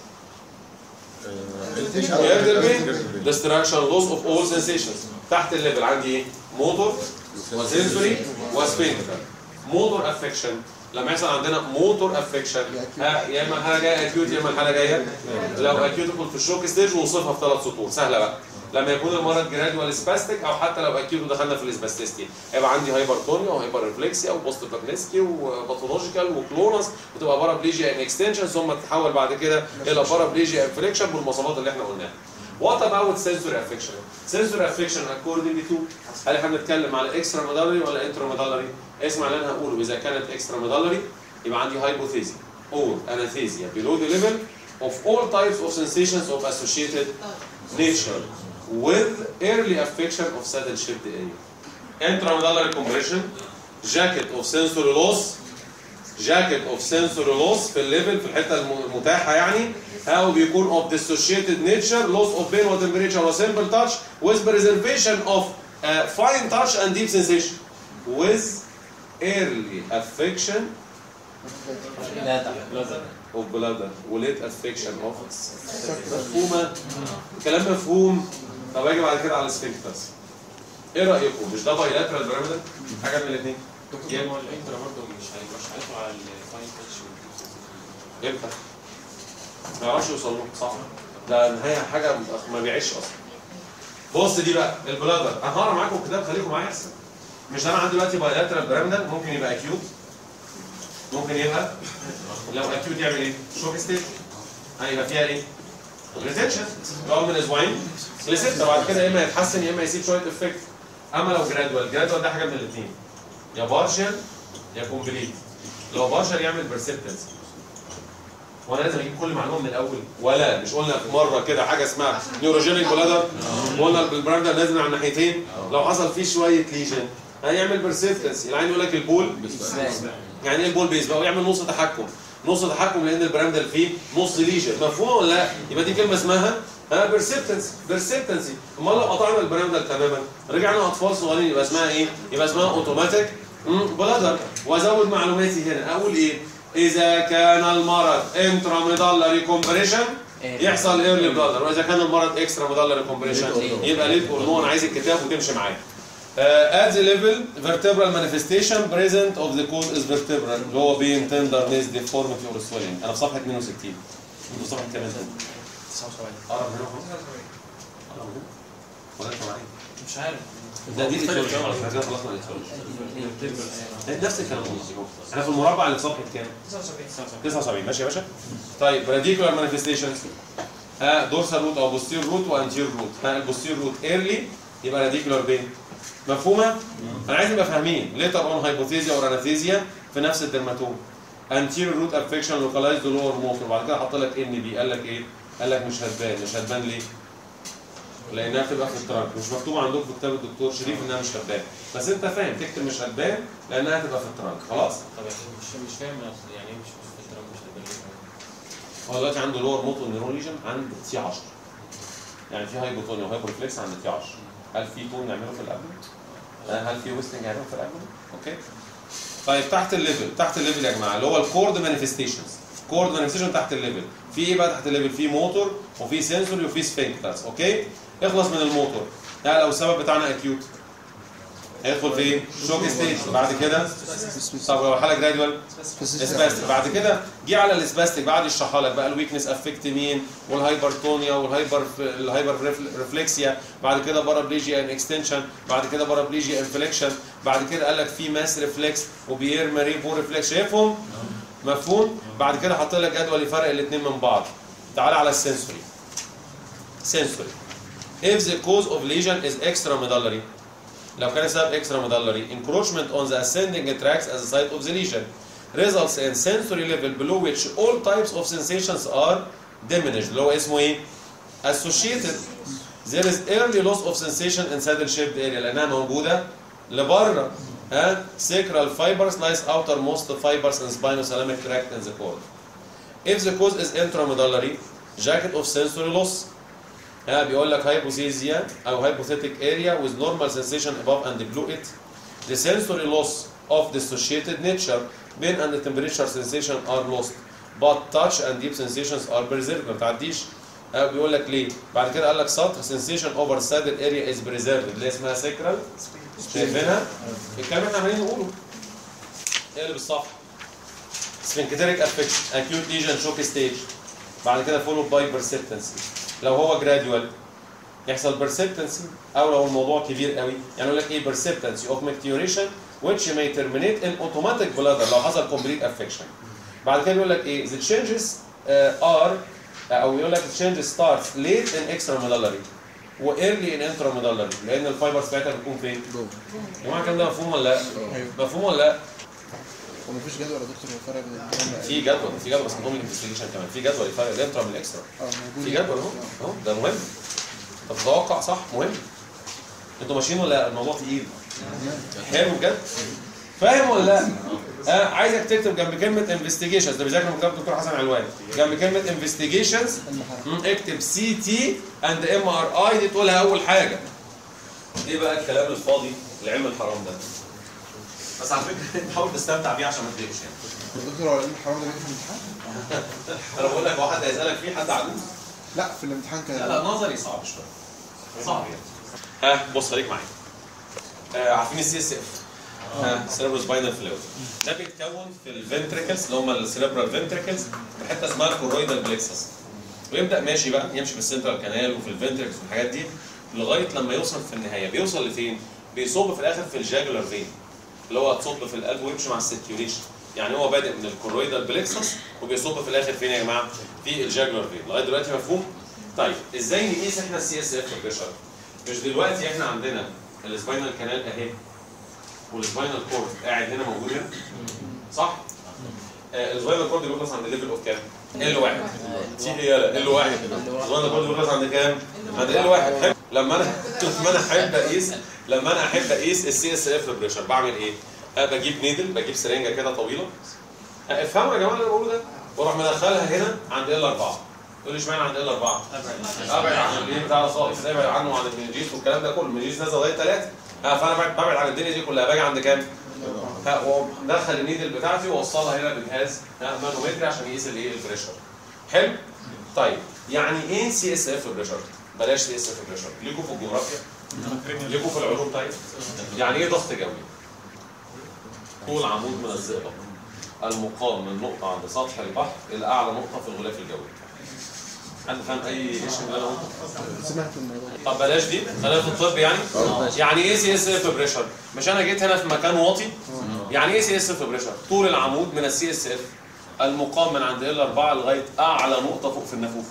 ديستراكشن لوس اوف اول سنسيشنز. تحت الليفل عندي ايه؟ موتور وسنسوري وسبينكتر. موتور افكشن لما يحصل عندنا موتور افكشن ها يا اما حاجه جايه اكيوت يا اما الحاله جايه لو اكيوت تدخل في الشوك ستيج ونوصفها في ثلاث سطور. سهله بقى. لما يكون المرض جرادوال سباستيك او حتى لو اكيوت ودخلنا في الاسباستيستي هيبقى عندي هايبرتونيا وهايبر ريفلكسيا وبوست بابنسكي وباثولوجيكال وكلونس وتبقى بارابليجيا ان اكستنشن ثم تتحول بعد كده الى بارابليجيا انفليكشن بالمواصفات اللي احنا قلناها. وات اباوت سنسوري افكشن؟ سنسوري افكشن اكوردنج تو هل احنا بنتكلم على اكسترا ميدالري ولا انترا ميدالري؟ اسمع اللي انا هقوله. اذا كانت اكسترا ميدالري يبقى عندي هايبوثيزيا اور اناثيزيا below the level of all types of sensations of associated nature with early affection of saddle shaped area. Intramedullary compression, jacket of sensory loss, جاكيت اوف سنسوري لوس في الليفل في الحته المتاحه يعني او بيكون اوف ديسوشيتد نيتشر لوس اوف بين وتمبريتشر وسمبل تاتش with preservation of uh, fine touch and deep sensation with early affection of bladder وليت affection of مفهومه كلام مفهوم. طب اجي بعد كده على السفنكترز. ايه رايكم؟ مش ده بايلاترال بيراميدال؟ حاجه من الاثنين. دكتور هو الانترا برضه مش هيبقى مش هيدخل على الفاين تاتش امتى؟ ما يعرفش يوصل له صح؟ ده نهايه حاجه ما بيعيش اصلا. بص دي بقى البلادر، انا هقرا معاكم الكتاب خليكم معايا احسن. مش انا عندي دلوقتي بايلاترال بيراميدال ممكن يبقى اكيوت ممكن يبقى لو اكيوت يعمل ايه؟ شوك ستيج. هيبقى فيها ايه؟ ريتنشن يقعد من اسبوعين لسته بعد كده يا اما يتحسن يا اما يسيب شويه افكت. اما لو جرادوال، جرادوال ده حاجه من الاثنين يا بارشل يا كومبليت. لو بارشل يعمل برسبتنس. وانا لازم اجيب كل معلومه من الاول ولا مش قلنا في مره كده حاجه اسمها نيوروجينيك بلادر قلنا البلادر لازم على الناحيتين لو حصل فيه شويه ليجن هيعمل برسبتنس. العين يقول لك البول يعني ايه البول بيسبق ويعمل نص تحكم نص تحكم لان البراندل فيه نص ليجن. مفهوم ولا لا؟ يبقى دي كلمه اسمها ها بيرسبتنس بيرسبتنسي. امال لو قطعنا البراندل تماما رجعنا اطفال صغيرين يبقى اسمها ايه؟ يبقى اسمها اوتوماتيك بلادر. وازود معلوماتي هنا اقول ايه؟ اذا كان المرض انترا ميدالري كومبريشن يحصل ايرلي بلادر، واذا كان المرض اكسترا ميدالري كومبريشن يبقى ليت اور نو. انا عايز الكتاب وتمشي معايا. Uh, at the level, vertebral manifestation present of the cause is vertebral اللي هو بين tenderness, deformity or swelling. أنا في صفحة اثنين وستين. أنتوا في صفحة كام أنتوا؟ تسعة وسبعين. قرب هنا أهو. قرب هنا. ولا أنت معايا؟ مش عارف. ده دي الإيتيولوجي. إحنا كده خلصنا الإيتيولوجي. نفس الكلام احنا في المربع اللي في صفحة كام؟ تسعة وسبعين. تسعة وسبعين ماشي يا باشا؟ طيب radicular manifestations. ها dorsal root أو posterior root وanterior root. ها البوستير روت early يبقى radicular vein. مفهومه؟ انا عايز نبقى فاهمين ليتر اون هايبوثيزيا اور اناثيزيا في نفس الدرماتوم. انتيريور روت افكشن لوكالايزد لور موتور بعد كده حط لك ان بي قال لك ايه؟ قال لك مش هتبان مش هتبان ليه؟ لانها بتبقى في الترانك مش مكتوبه عندكم في كتاب الدكتور شريف انها مش هتبان بس انت فاهم تكتب مش هتبان لانها هتبقى في الترانك خلاص؟ طب مش مش فاهم يعني ايه مش في الترانك مش هتبان ليه؟ هو دلوقتي عنده لور موتور نيرون ليجن عند تي عشرة يعني في هايبوتونيا وهايبورفلكس عند تي عشرة. هل في تون نعمله في الابدن؟ هل في ويستنج هيعمله في الابدن؟ اوكي. طيب تحت الليفل تحت الليفل يا جماعه اللي هو الكورد مانيفستيشنز. كورد مانيفستيشن تحت الليفل في ايه بقى تحت الليفل؟ في موتور وفي سنسوري وفي سفنكترز. اوكي. اخلص من الموتور. ها لو السبب بتاعنا اكيوت هيدخل في ايه؟ شوك ستيج. بعد كده طب لو حاله جرادوال اسباستيك. بعد كده جه على الاسباستيك بعد يشرحها لك بقى الويكنس افكت مين والهايبرتونيا والهايبر الهايبر ريفلكسيا. بعد كده بارابليجيا ان اكستنشن. بعد كده بارابليجيا انفليكشن. بعد كده قال لك في ماس ريفلكس وبيير ماري بو ريفلكس. شايفهم؟ مفهوم؟ بعد كده حط لك جدول يفرق الاثنين من بعض. تعال على السنسوري. سنسوري if the cause of lesion is extramedullary لو كان السبب extramedullary encroachment on the ascending tracts as the site of the lesion results in sensory level below which all types of sensations are diminished اللي هو اسمه ايه؟ associated. there is early loss of sensation in saddle shaped area لانها موجوده لبره. ها sacral fibers lies outermost fibers in spinothalamic tract in the cord. if the cause is intramedullary jacket of sensory loss ها بيقول لك hypothesia او hypothetic area with normal sensation above and below it. The sensory loss of dissociated nature pain and temperature sensation are lost but touch and deep sensations are preserved. ما بتعديش. ها بيقول لك ليه؟ بعد كده قال لك سطر sensation over saddle area is preserved اللي اسمها sacral. شايفينها؟ الكلام اللي احنا عمالين نقوله. اقلب الصفحه. sphincteric affection acute lesion shock stage بعد كده followed by perceptancy. لو هو جراديوال يحصل بيرسبتنسي او لو الموضوع كبير قوي يعني يقول لك ايه بيرسبتنسي اوف ميكتيوريشن which may terminate in automatic bladder لو حصل complete affection. بعد كده بيقول لك ايه the changes uh, are او يقول لك the changes starts late in extramedullary و early in intramedullary لان الفايبرز بتاعتها بتكون فين؟ يا جماعه الكلام ده مفهوم ولا لا؟ مفهوم ولا لا؟ ومفيش جدول يا دكتور يفرق بين الكلام في جدول في جدول بس نقوم الانفستيجيشن كمان في جدول يفرق الانترا من الاكسترا. اه موجود في جدول اهو اهو ده مهم. طب تتوقع صح مهم. انتوا ماشيين ولا الموضوع تقيل؟ حلو بجد؟ فاهم ولا لا؟ آه عايزك تكتب جنب كلمه انفستيجيشنز، ده بيذاكر من كتاب الدكتور حسن علوان، جنب كلمه انفستيجيشنز اكتب سي تي اند ام ار اي، دي تقولها اول حاجه. ايه بقى الكلام الفاضي العلم الحرام ده؟ بس على فكره انت حاول تستمتع بيه عشان ما تضايقش يعني. الدكتور هو الحرام ده بيجي في الامتحان؟ انا بقول لك واحد هيسالك فيه حد عجوز؟ لا في الامتحان كان لا لا نظري صعب شويه. صعب يعني. ها بص خليك معايا. آه عارفين السي اس اف؟ ها سيربرو سباينال فلويد. ده بيتكون في الفنتريكلز اللي هم السيربرال فنتريكلز في حته اسمها الكورويدال بلكسس. ويبدا ماشي بقى يمشي في السنترال كانال وفي الفنتريكلز والحاجات دي لغايه لما يوصل في النهايه، بيوصل لفين؟ بيصب في الاخر في الجاجولار فين. اللي هو تصب في القلب ويمشي مع السيركيوليشن. يعني هو بادئ من الكورويدال بلكسس وبيصب في الاخر فين يا جماعه؟ في الجاجولار فين. لغايه دلوقتي مفهوم؟ طيب ازاي نقيس احنا السي اس اف بريشر؟ مش دلوقتي احنا عندنا السباينال كانال اهي والسباينال كورد قاعد هنا موجود هنا صح؟ آه السباينال كورد بيخلص عند ليفل اوف كام؟ ال واحد. تي هي ال واحد. السباينال كورد بيخلص عند كام؟ عند ال واحد. لما انا لما انا احب اقيس لما انا احب اقيس السي اس اف بريشر بعمل ايه؟ أه بجيب نيدل، بجيب سرنجه كده طويله. أه افهموا يا جماعه اللي انا بقوله ده؟ واروح مدخلها هنا عند ال اربعه. تقول لي اشمعنى عند ال اربعه؟ ابعد عن الايه بتاع خالص، ابعد عنه وعن المنجيز والكلام ده كله، المنجيز نازل لغايه ثلاثه. ها فانا ببعد عن الدنيا دي كلها، باجي عند كام؟ ها وادخل النيدل بتاعتي واوصلها هنا بالجهاز مانومتري عشان يقيس الايه البريشر. حلو؟ طيب يعني ايه سي اس اف بريشر؟ بلاش سي اس اف بريشر، ليكوا في الجغرافيا؟ ليكوا في العلوم طيب؟ يعني ايه ضغط جوي؟ طول عمود من الزئبق المقام من نقطة عند سطح البحر إلى أعلى نقطة في الغلاف الجوي. حد فاهم أي ايش اللي أنا قلته؟ سمعت الموضوع. طب بلاش دي، خلينا في الطب يعني. يعني إيه سي اس اف بريشر؟ مش أنا جيت هنا في مكان واطي؟ يعني إيه سي اس اف بريشر؟ طول العمود من السي اس اف المقام من عند ال اربعه لغاية أعلى نقطة فوق في النافوخ.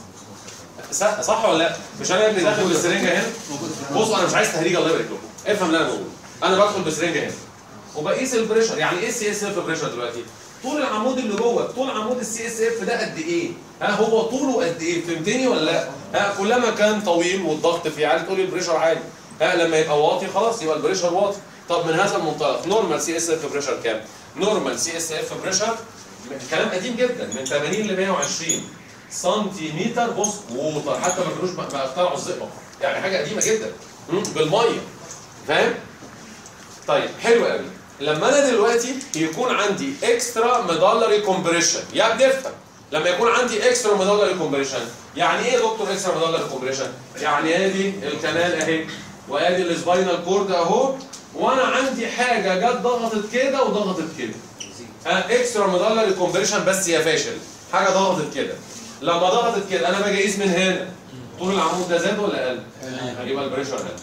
صح ولا لا؟ مش أنا يا ابني داخل بالسرنجة هنا؟ بصوا أنا مش عايز تهريج الله يبارك لكم، افهم اللي أنا بقوله. أنا بدخل بسرنجة هنا وبقيس البريشر. يعني ايه السي اس اف بريشر دلوقتي؟ طول العمود اللي جوه، طول عمود السي اس اف ده قد ايه؟ ها هو طوله قد ايه؟ فهمتني ولا لا؟ ها كلما كان طويل والضغط فيه عالي تقول البريشر عالي. ها لما يبقى واطي خلاص يبقى البريشر واطي. طب من هذا المنطلق نورمال سي اس اف بريشر كام؟ نورمال سي اس اف بريشر كلام قديم جدا من ثمانين ل مية وعشرين سنتيمتر. بص ووتر، حتى ما كانوش بقى اخترعوا الزئبق، يعني حاجه قديمه جدا بالميه. فاهم؟ طيب حلو قوي. لما انا دلوقتي يكون عندي اكسترا ميدالري كومبريشن، يا بنفهم لما يكون عندي اكسترا ميدالري كومبريشن، يعني ايه يا دكتور اكسترا ميدالري كومبريشن؟ يعني ادي الكنال اهي وادي السباينال كورد اهو، وانا عندي حاجه جت ضغطت كده وضغطت كده. ها اكسترا ميدالري كومبريشن بس يا فاشل، حاجه ضغطت كده. لما ضغطت كده انا باجي اقيس من هنا طول العمود ده زاد ولا قل؟ يبقى البريشر قل.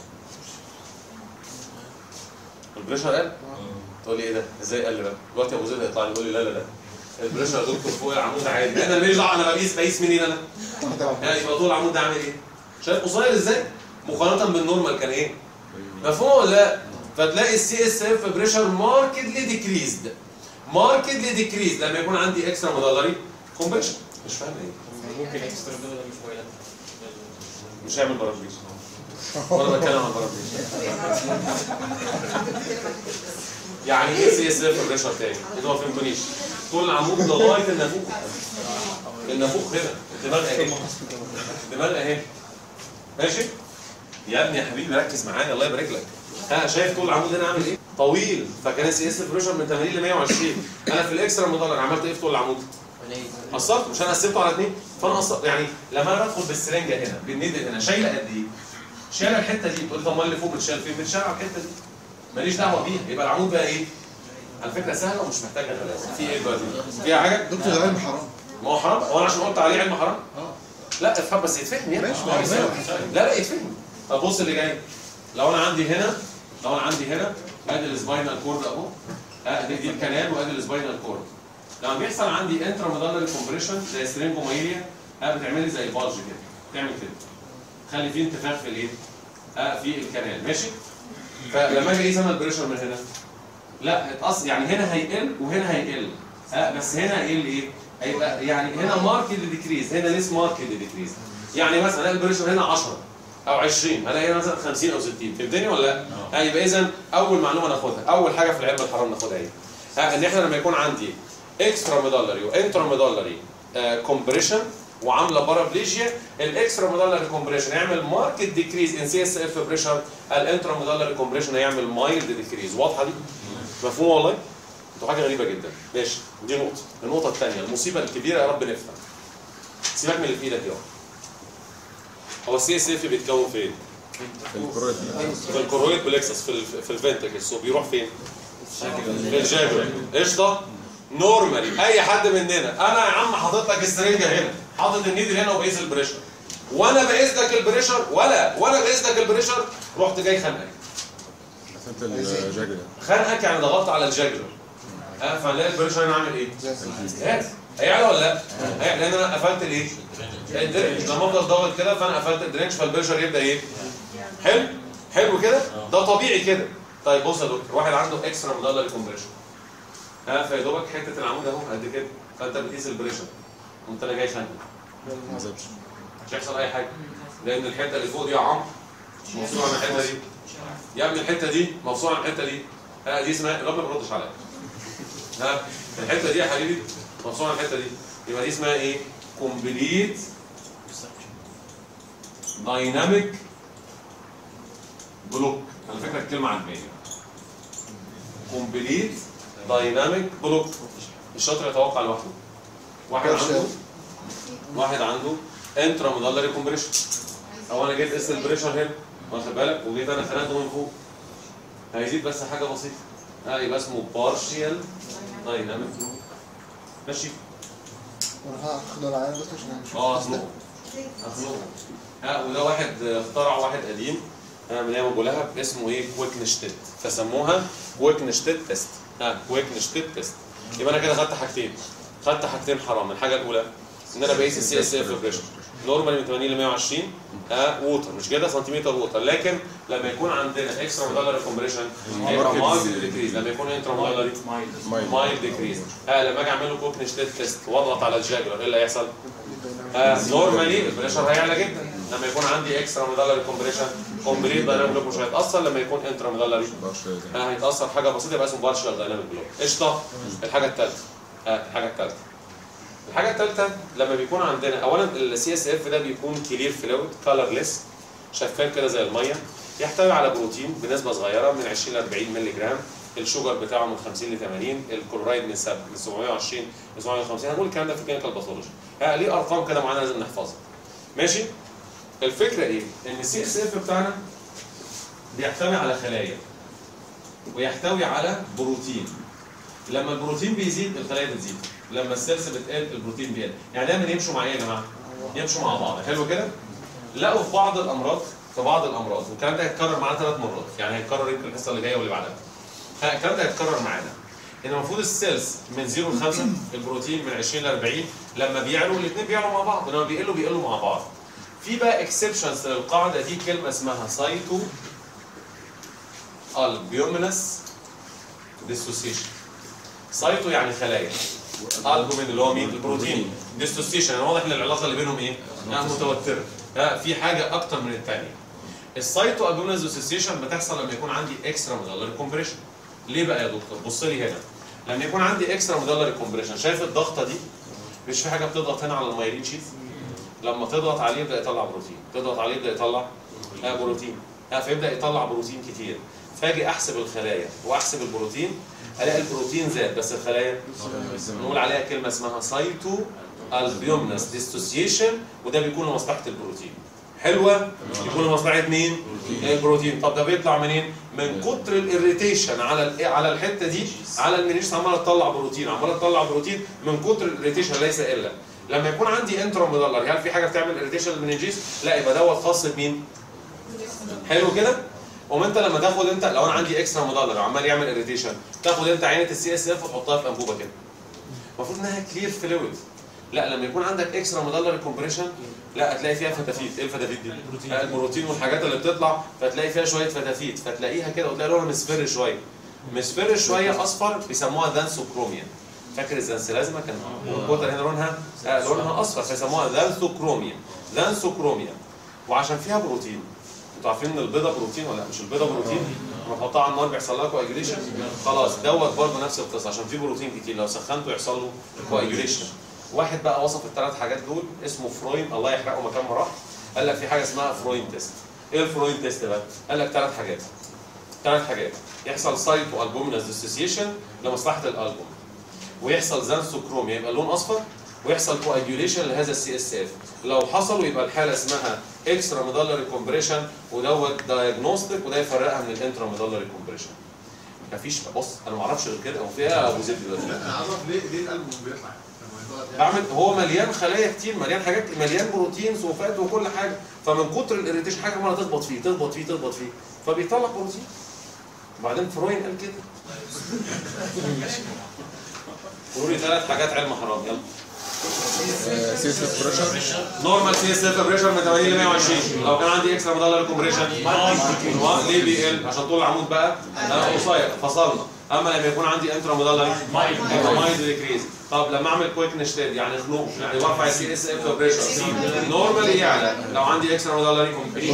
البريشر قل؟ تقول لي ايه ده؟ ازاي قل بقى؟ دلوقتي ابو زيد هيطلع لي يقول لي لا لا لا البريشر يا دكتور فوق العمود عادي، انا ماليش دعوه، انا بقيس بقيس منين انا؟ يعني يبقى طول العمود ده عامل ايه؟ شايف قصير ازاي؟ مقارنه بالنورمال كان ايه؟ مفهوم ولا لا؟ فتلاقي السي اس اف بريشر ماركتلي ديكريزد. ماركتلي ديكريزد لما يكون عندي اكسترا ميدالري كومبريشن. مش فاهم ايه؟ ممكن اكسترا ده ولا مش مويلات؟ مش هيعمل برامبيش. وانا بتكلم عن برامبيش. يعني ايه سي اس اف بريشر تاني؟ انت ما فهمتنيش. طول العمود لغايه النافوخ. النافوخ هنا، الدماغ اهي. الدماغ اهي. ماشي؟ يا ابني يا حبيبي ركز معايا الله يبارك لك. ها شايف طول العمود هنا عامل ايه؟ طويل، فكان السي اس اف بريشر من ثمانين ل مية وعشرين. انا في الاكسترا ميدالر عملت ايه في طول العمود؟ قصرت، مش انا قسمته على اثنين؟ فانا قصرت، يعني لما انا بدخل بالسرنجه هنا بالنيدل هنا شايله قد ايه؟ شايله الحته دي، تقول طب امال اللي فوق بتشال فين؟ بتشال على الحته دي. ماليش دعوه بيها، يبقى العمود بقى ايه؟ على فكره سهله ومش محتاجه غلاسه. في ايه دلوقتي؟ فيها حاجه؟ دكتور ده علم حرام. ما هو حرام، هو انا عشان قلت عليه علم حرام؟ اه لا افهم بس يتفهم يعني. ماشي، آه، يتفهم. لا لا يتفهم. طب بص اللي جاي. لو انا عندي هنا لو انا عندي هنا ادي السباينال كورد اهو، ادي دي الكنال وادي السباينال كورد. لما بيحصل عندي انترا ميدالري كومبريشن زي سترينجومايليا بتعمل لي زي بالج كده، تعمل كده. تخلي فيه انتفاخ في الايه؟ اه في الكنال، ماشي؟ فلما اجي اقيس انا البريشر من هنا لا اتقص، يعني هنا هيقل وهنا هيقل. اه بس هنا هيقل ايه؟ هيبقى يعني هنا ماركت ديكريز، هنا ليس ماركت ديكريز. يعني مثلا البريشر هنا عشرة او عشرين، هلاقي هنا مثلا خمسين او ستين، فهمتني ولا لا؟ اه يبقى اذا اول معلومه ناخدها، اول حاجه في العلم الحرام ناخدها ايه؟ ها ان احنا لما يكون عندي اكسترا ميدالري وانترا ميدالري كومبريشن وعامله بارابليجيا، الاكسترا ميدالري كومبريشن يعمل ماركت ديكريز ان سي اس اف بريشر، الانترا ميدالري كومبريشن هيعمل مايلد ديكريز. واضحه دي؟ مفهوم والله؟ انتوا حاجه غريبه جدا. ماشي، دي نقطه. النقطه الثانيه المصيبه الكبيره، يا رب نفهم. سيبك من اللي في ايدك يلا. هو السي اس اف بيتكون فين؟ في الكورويد بلكسس، في ال في الفنتكلز، وبيروح فين؟ في الجاجر. قشطه؟ نورمالي اي حد مننا، انا يا عم حاطط لك السرنجه هنا، حاطط النيدل هنا وبقيس البريشر، وانا بقيس لك البريشر ولا وانا بقيس لك البريشر رحت جاي خانقك. قسمت الجاجر. خانقك يعني ضغطت على الجاجر. اه فنلاقي البريشر هنا عامل ايه؟ زاد. هيعلى ولا لا؟ هيعلى لان انا قفلت الايه؟ الدرينج. لما افضل ضاغط كده فانا قفلت الدرينج، فالبريشر يبدا ايه؟ حلو؟ حلو كده؟ ده طبيعي كده. طيب بص يا دكتور، واحد عنده اكسترا ميدالري كومبريشن. ها فيا دوبك حته العمود اهو قد كده، فانت بتقيس البريشر وانت انا جاي خانق. ما زادش. مش هيحصل اي حاجه، لان الحته اللي فوق دي يا عمرو مفصوله عن الحته دي. يا ابني الحته دي مفصوله عن الحته دي. ها دي اسمها الراجل ما بيردش عليا. ها الحته دي يا حبيبي مفصوله عن الحته دي، يبقى دي اسمها ايه؟ كومبليت دايناميك بلوك. على فكره الكلمه عجباني. كومبليت دايناميك بلوك. الشاطر يتوقع لوحده. واحد عنده واحد عنده انترا ميدالري كومبريشن، او انا جيت قست البريشر هنا واخد بالك، وجيت انا خنقته من فوق، هيزيد بس حاجه بسيطه، اه يبقى اسمه بارشيال دايناميك بلوك. ماشي؟ وانا هاخد العيان بس عشان اه اخنقه اخنقه. ها وده واحد اخترع، واحد قديم من ايام ابو لهب، اسمه ايه؟ كويكنشتيت، فسموها كويكنشتيت تيست. ها كويكنشتيت تيست. يبقى انا كده خدت حاجتين، خدت حاجتين حرام. الحاجه الاولى ان انا بقيس السي اس اف بريشر نورمال من ثمانين ل مية وعشرين ها ووتر، مش كده؟ سنتيمتر ووتر. لكن لما يكون عندنا اكسترا ميدالري كومبريشن هيبقى مايلد ديكريز، لما يكون انترا ميدالري مايلد ديكريز. ها لما اجي اعمل له كويكنشتيت تيست واضغط على الجاجلر، ايه اللي هيحصل؟ ها نورمالي البريشر هيعلى جدا. لما يكون عندي اكسترا ميدالري كومبريشن كومبليت دايناميك بلوك مش هيتاثر. لما يكون انترا ميدالري ها هيتاثر حاجه بسيطه، يبقى اسمه بارشال دايناميك بلوك. قشطه؟ الحاجه الثالثه ها الحاجه الثالثه الحاجه الثالثه لما بيكون عندنا اولا السي اس اف ده بيكون كلير فلويد كلرليس، شفاف كده زي الميه، يحتوي على بروتين بنسبه صغيره من عشرين ل أربعين مللي جرام، الشوجر بتاعه من خمسين ل ثمانين، الكلورايد من سبعمية وعشرين ل سبعمية وخمسين. هنقول الكلام ده في كلينيكال باثولوجي. ها ليه ارقام كده معينه لازم نحفظها. ماشي؟ الفكره ايه؟ ان السي اس اف بتاعنا بيحتوي على خلايا ويحتوي على بروتين. لما البروتين بيزيد الخلايا بتزيد، لما السيلز بتقل البروتين بيقل. يعني دايما يمشوا مع ايه يا جماعه؟ يمشوا مع بعض. حلو كده؟ لقوا في بعض الامراض في بعض الامراض والكلام ده هيتكرر معانا ثلاث مرات، يعني هيتكرر يمكن الحصه اللي جايه واللي بعدها. الكلام ده هيتكرر معانا. ان المفروض السيلز من صفر ل خمسة، البروتين من عشرين ل أربعين، لما بيعلوا الاثنين بيعلوا مع بعض، لما بيقلوا بيقلوا مع بعض. في بقى اكسبشنز للقاعده دي، كلمه اسمها سايتو البيومينس ديسوسيشن. سايتو يعني خلايا، البومين اللي هو مين؟ البروتين. ديسوسيشن يعني واضح ان العلاقه اللي بينهم ايه؟ يعني متوتره، في حاجه اكتر من الثانيه. السايتو البومينس ديسوسيشن بتحصل لما يكون عندي اكسترا ميدالري كومبريشن. ليه بقى يا دكتور؟ بص لي هنا. لما يكون عندي اكسترا ميدالري كومبريشن، شايف الضغطه دي؟ مش في حاجه بتضغط هنا على المايلين شيت؟ لما تضغط عليه يبدا يطلع بروتين، تضغط عليه يبدا يطلع آه بروتين، آه فيبدا يطلع بروتين كتير. فاجي احسب الخلايا واحسب البروتين، الاقي البروتين زاد بس الخلايا نقول عليها كلمه اسمها سايتو البيومنس ديستوسيشن، وده بيكون لمصلحه البروتين. حلوه؟ يكون لمصلحه مين؟ البروتين. طب ده بيطلع منين؟ من كتر الاريتيشن على على الحته دي، على المنيجيس عماله تطلع بروتين، عماله تطلع بروتين من كتر الاريتيشن ليس الا. لما يكون عندي انترا ميدالري، هل في حاجه بتعمل اريتيشن للمنيجيس؟ لا، يبقى دوت خاص بمين؟ حلو كده؟ وما انت لما تاخد انت لو انا عندي اكسترا ميدالري عمال يعمل اريتيشن، تاخد انت عينه السي اس اف وتحطها في انبوبه كده. المفروض انها كلير فلويد. لا، لما يكون عندك اكسترا ميدالري كومبريشن، لا هتلاقي فيها فتافيت. ايه الفتافيت دي؟ البروتين. البروتين والحاجات اللي بتطلع، فتلاقي فيها شويه فتافيت، فتلاقيها كده وتلاقي لونها مصفر شويه. مصفر شويه اصفر بيسموها ذانسوكروميا. فاكر الزنسلازمه كان الكوتر هنا لونها آه لونها اصفر، فيسموها ذانسوكروميا. ذانسوكروميا. وعشان فيها بروتين. انتوا عارفين ان البيضه بروتين ولا لا؟ مش البيضه بروتين؟ لما تحطها على النار بيحصل لها كواجيوليشن. خلاص دوت برضه نفس القصه، عشان فيه بروتين كتير لو سخنته يحصل له كواجيوليشن. واحد بقى وصف الثلاث حاجات دول اسمه فروين، الله يحرقه مكان ما راح، قال لك في حاجه اسمها فروين تيست. ايه الفروين تيست بقى؟ قال لك ثلاث حاجات. ثلاث حاجات، يحصل سايتو البومينس ديسوسيشن لمصلحه الالبوم، ويحصل زانسوكروميا يبقى اللون اصفر، ويحصل كواجيوليشن لهذا السي اس اف. لو حصلوا يبقى الحاله اسمها اكسترا ميدالري كومبريشن، ودوت دايجنوستيك، وده يفرقها من الانترا ميدالري كومبريشن. مفيش، بص انا ما اعرفش غير كده، هو فيها ابو زيد دلوقتي. لا انا اعرف ليه ليه القلب بيطلع لما يضغط بعمل، هو مليان خلايا كتير، مليان حاجات، مليان بروتينز وفات وكل حاجه، فمن كتر الاريتيشن حاجه عماله تخبط فيه تخبط فيه تخبط فيه فبيطلع بروتين. وبعدين فروين قال كده. قولوا لي ثلاث حاجات علم حرام، يلا. سي اس اف بريشر، نورمال سي اس اف بريشر من ثمانين ل مية وعشرين. لو كان عندي اكسترا ميدالري كومبريشن ليه بيقل؟ عشان طول العمود بقى قصير فصلنا. اما لما يكون عندي انترا ميدالري يبقى مايد ديكريز. طب لما اعمل كويك نشتاد يعني خنوق، يعني برفع السي اس اف بريشر نورمال يعلى. لو عندي اكسترا ميدالري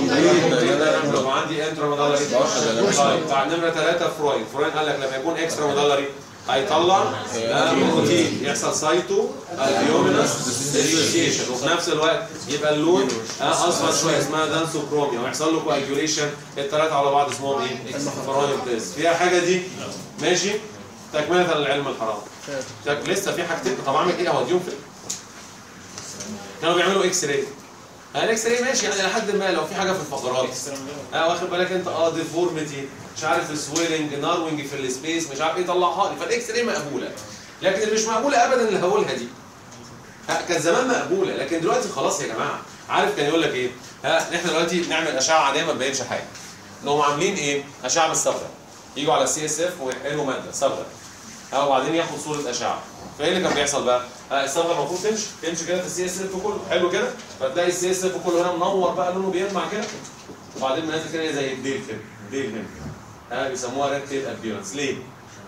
لو عندي انترا ميدالري. طيب بعد نمره ثلاثه فروين، فروين قال لك لما يكون اكسترا ميدالري هيطلع بروتين، يحصل سايتو البيومينس ديسوسيشن، وفي نفس الوقت يبقى اللون اصفر شويه اسمها دانسوكروميا، ويحصل له كواجيوليشن. الثلاثه على بعض اسمهم ايه؟ فروين تيست. فيها حاجه دي ماشي؟ تكمله للعلم الحرام. لسه في حاجتين. طب اعمل ايه؟ اوديهم فين؟ كانوا بيعملوا اكس راي. الاكس راي ماشي يعني لحد ما لو في حاجه في الفقرات اه واخد بالك انت، اه ديفورميتي مش عارف سويلنج ناروينج في السبيس مش عارف ايه، طلعها لي. فالاكس راي مقبوله، لكن اللي مش مقبوله ابدا اللي هقولها دي. ها كان زمان مقبوله، لكن دلوقتي خلاص يا جماعه. عارف كان يقول لك ايه؟ ها احنا دلوقتي نعمل اشعه عاديه ما تبينش حاجه. لو عاملين ايه؟ اشعه بالصبغه، يجوا على السي اس اف ويحقنوا ماده صبغه، ها وبعدين ياخد صوره اشعه. فايه اللي كان بيحصل بقى؟ الصبغه المفروض تمشي تمشي كده في السي اس اف كله حلو كده، فتلاقي السي اس اف كله هنا منور بقى لونه بيلمع كده، وبعدين منازل كده زي الديل كده، ديل هنا. ها بيسموها ريد تيل ابيرنس. ليه؟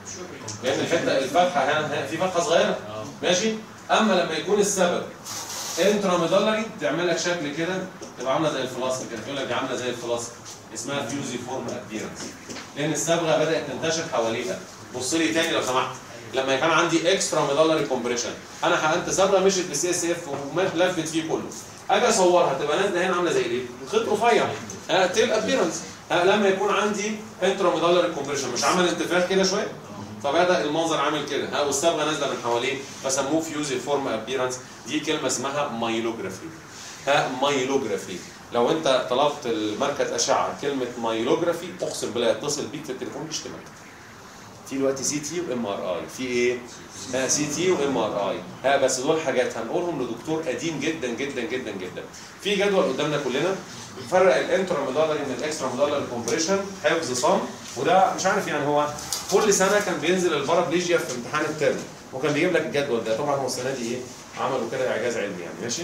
لان الحته الفتحه هنا في فتحه صغيره ماشي. اما لما يكون السبب انترا ميدالري تعمل لك شكل كده، تبقى عامله زي الفلاسك كده، يقول لك دي عامله زي الفلاسك، اسمها فيوزي فورم ابيرنس، لان الصبغه بدات تنتشر حواليها. بص لي تاني لو سمحت، لما كان عندي اكسترا ميدالري كومبريشن انا حقنت صبغه مشيت بالسي اس اف ولفت فيه كله، اجي اصورها تبقى نازله هنا عامله زي ايه؟ خيط رفيع، ها تيل ابيرنس. ها لما يكون عندي انترا ميدالري كومبريشن مش عامل انتفاخ كده شويه، فبدا المنظر عامل كده، ها والصبغه نازله من حواليه، فسموه فيوزي فورم ابيرنس. دي كلمه اسمها مايلوجرافي. ها مايلوجرافي. لو انت طلبت المركز اشعه كلمه مايلوجرافي اقسم بالله يتصل بيك في التليفون يشتمك. في دلوقتي سي تي وام ار اي، في ايه؟ ها سي تي وام ار اي، ها بس دول حاجات هنقولهم لدكتور قديم جدا جدا جدا جدا. في جدول قدامنا كلنا بيفرق الانترا ميدالري من الاكسترا ميدالري كومبريشن، حفظ صم، وده مش عارف يعني هو كل سنه كان بينزل البارابليجيا في امتحان الترم، وكان بيجيب لك الجدول ده. طبعا هو السنه دي ايه؟ عملوا كده اعجاز علمي يعني ماشي؟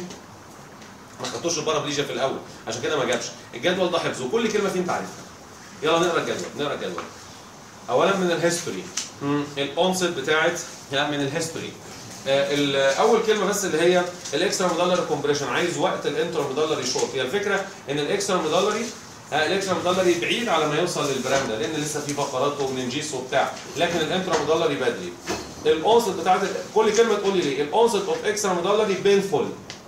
ما خدتوش البارابليجيا في الاول عشان كده ما جابش. الجدول ده حفظ وكل كلمه فيه انت عارفها. يلا نقرا الجدول، نقرا الجدول. اولا من الهيستوري، الاونست بتاعت من الهيستوري. اول كلمه بس اللي هي الاكسترا ميدالري كومبريشن، عايز وقت الانترا ميدالري شورت. هي الفكره ان الاكسترا ميدالري الاكسترا ميدالري بعيد على ما يوصل للبرام ده، لان لسه في فقرات ومننجيس وبتاع، لكن الانترا ميدالري بدري. الاونست بتاعت كل كلمه تقول لي ليه. الاونست اوف اكسترا ميدالري بينفول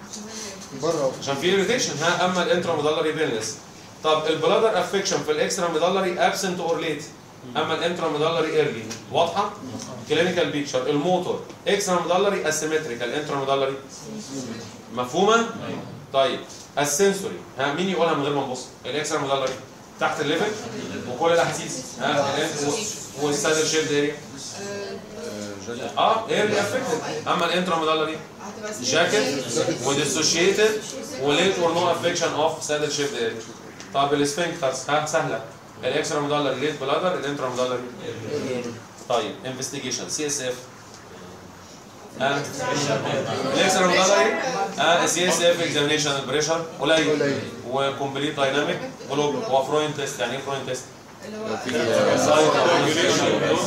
بره عشان في irritation، ها اما الانترا ميدالري بينلس. طب البلادر افكشن في الاكسترا ميدالري ابسنت اور ليت، اما الانترا ميدالري ايرلي. واضحه؟ كلينيكال بيكتشر. الموتور اكسترا ميدالري اسيمتريكال، انترا ميدالري مفهومه؟ طيب السنسوري، ها مين يقولها من غير ما نبص؟ الاكسترا ميدالري تحت الليفل وكل الاحاسيس، ها والسادل شيلد اريا اه ايرلي افكتد. اما الانترا ميدالري جاكيت وديسوشيتد وليت اور نو افكشن اوف سادل شيلد اريا. طب الاسفنكترز ها سهله، الاكسترا ميدالري ليت بلادر، الانترا ميدالري. طيب انفستيجيشن سي اس اف، ها الاكسترا ميدالري ها سي اس اف اكزامينيشن البريشر قليل وكومبليت دايناميك جلوب وفروين تيست. يعني ايه فروين تيست؟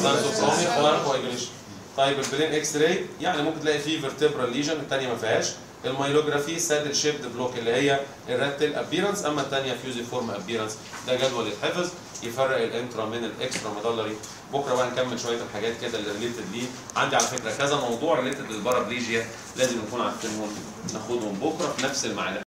طيب البرين اكس راي يعني ممكن تلاقي فيه فيرتبرال ليجن، الثانيه ما فيهاش، المايلوجرافي سادل شيبد بلوك اللي هي الراتل ابيرنس، اما الثانيه فيوزيفورم ابيرنس. ده جدول يتحفظ يفرق الانترا من الاكسترا ميدالري. بكره بقى نكمل شويه الحاجات كده اللي ريليتد ليه. عندي على فكره كذا موضوع ريليتد للبارابليجيا لازم نكون عارفينهم، ناخدهم بكره في نفس الميعاد.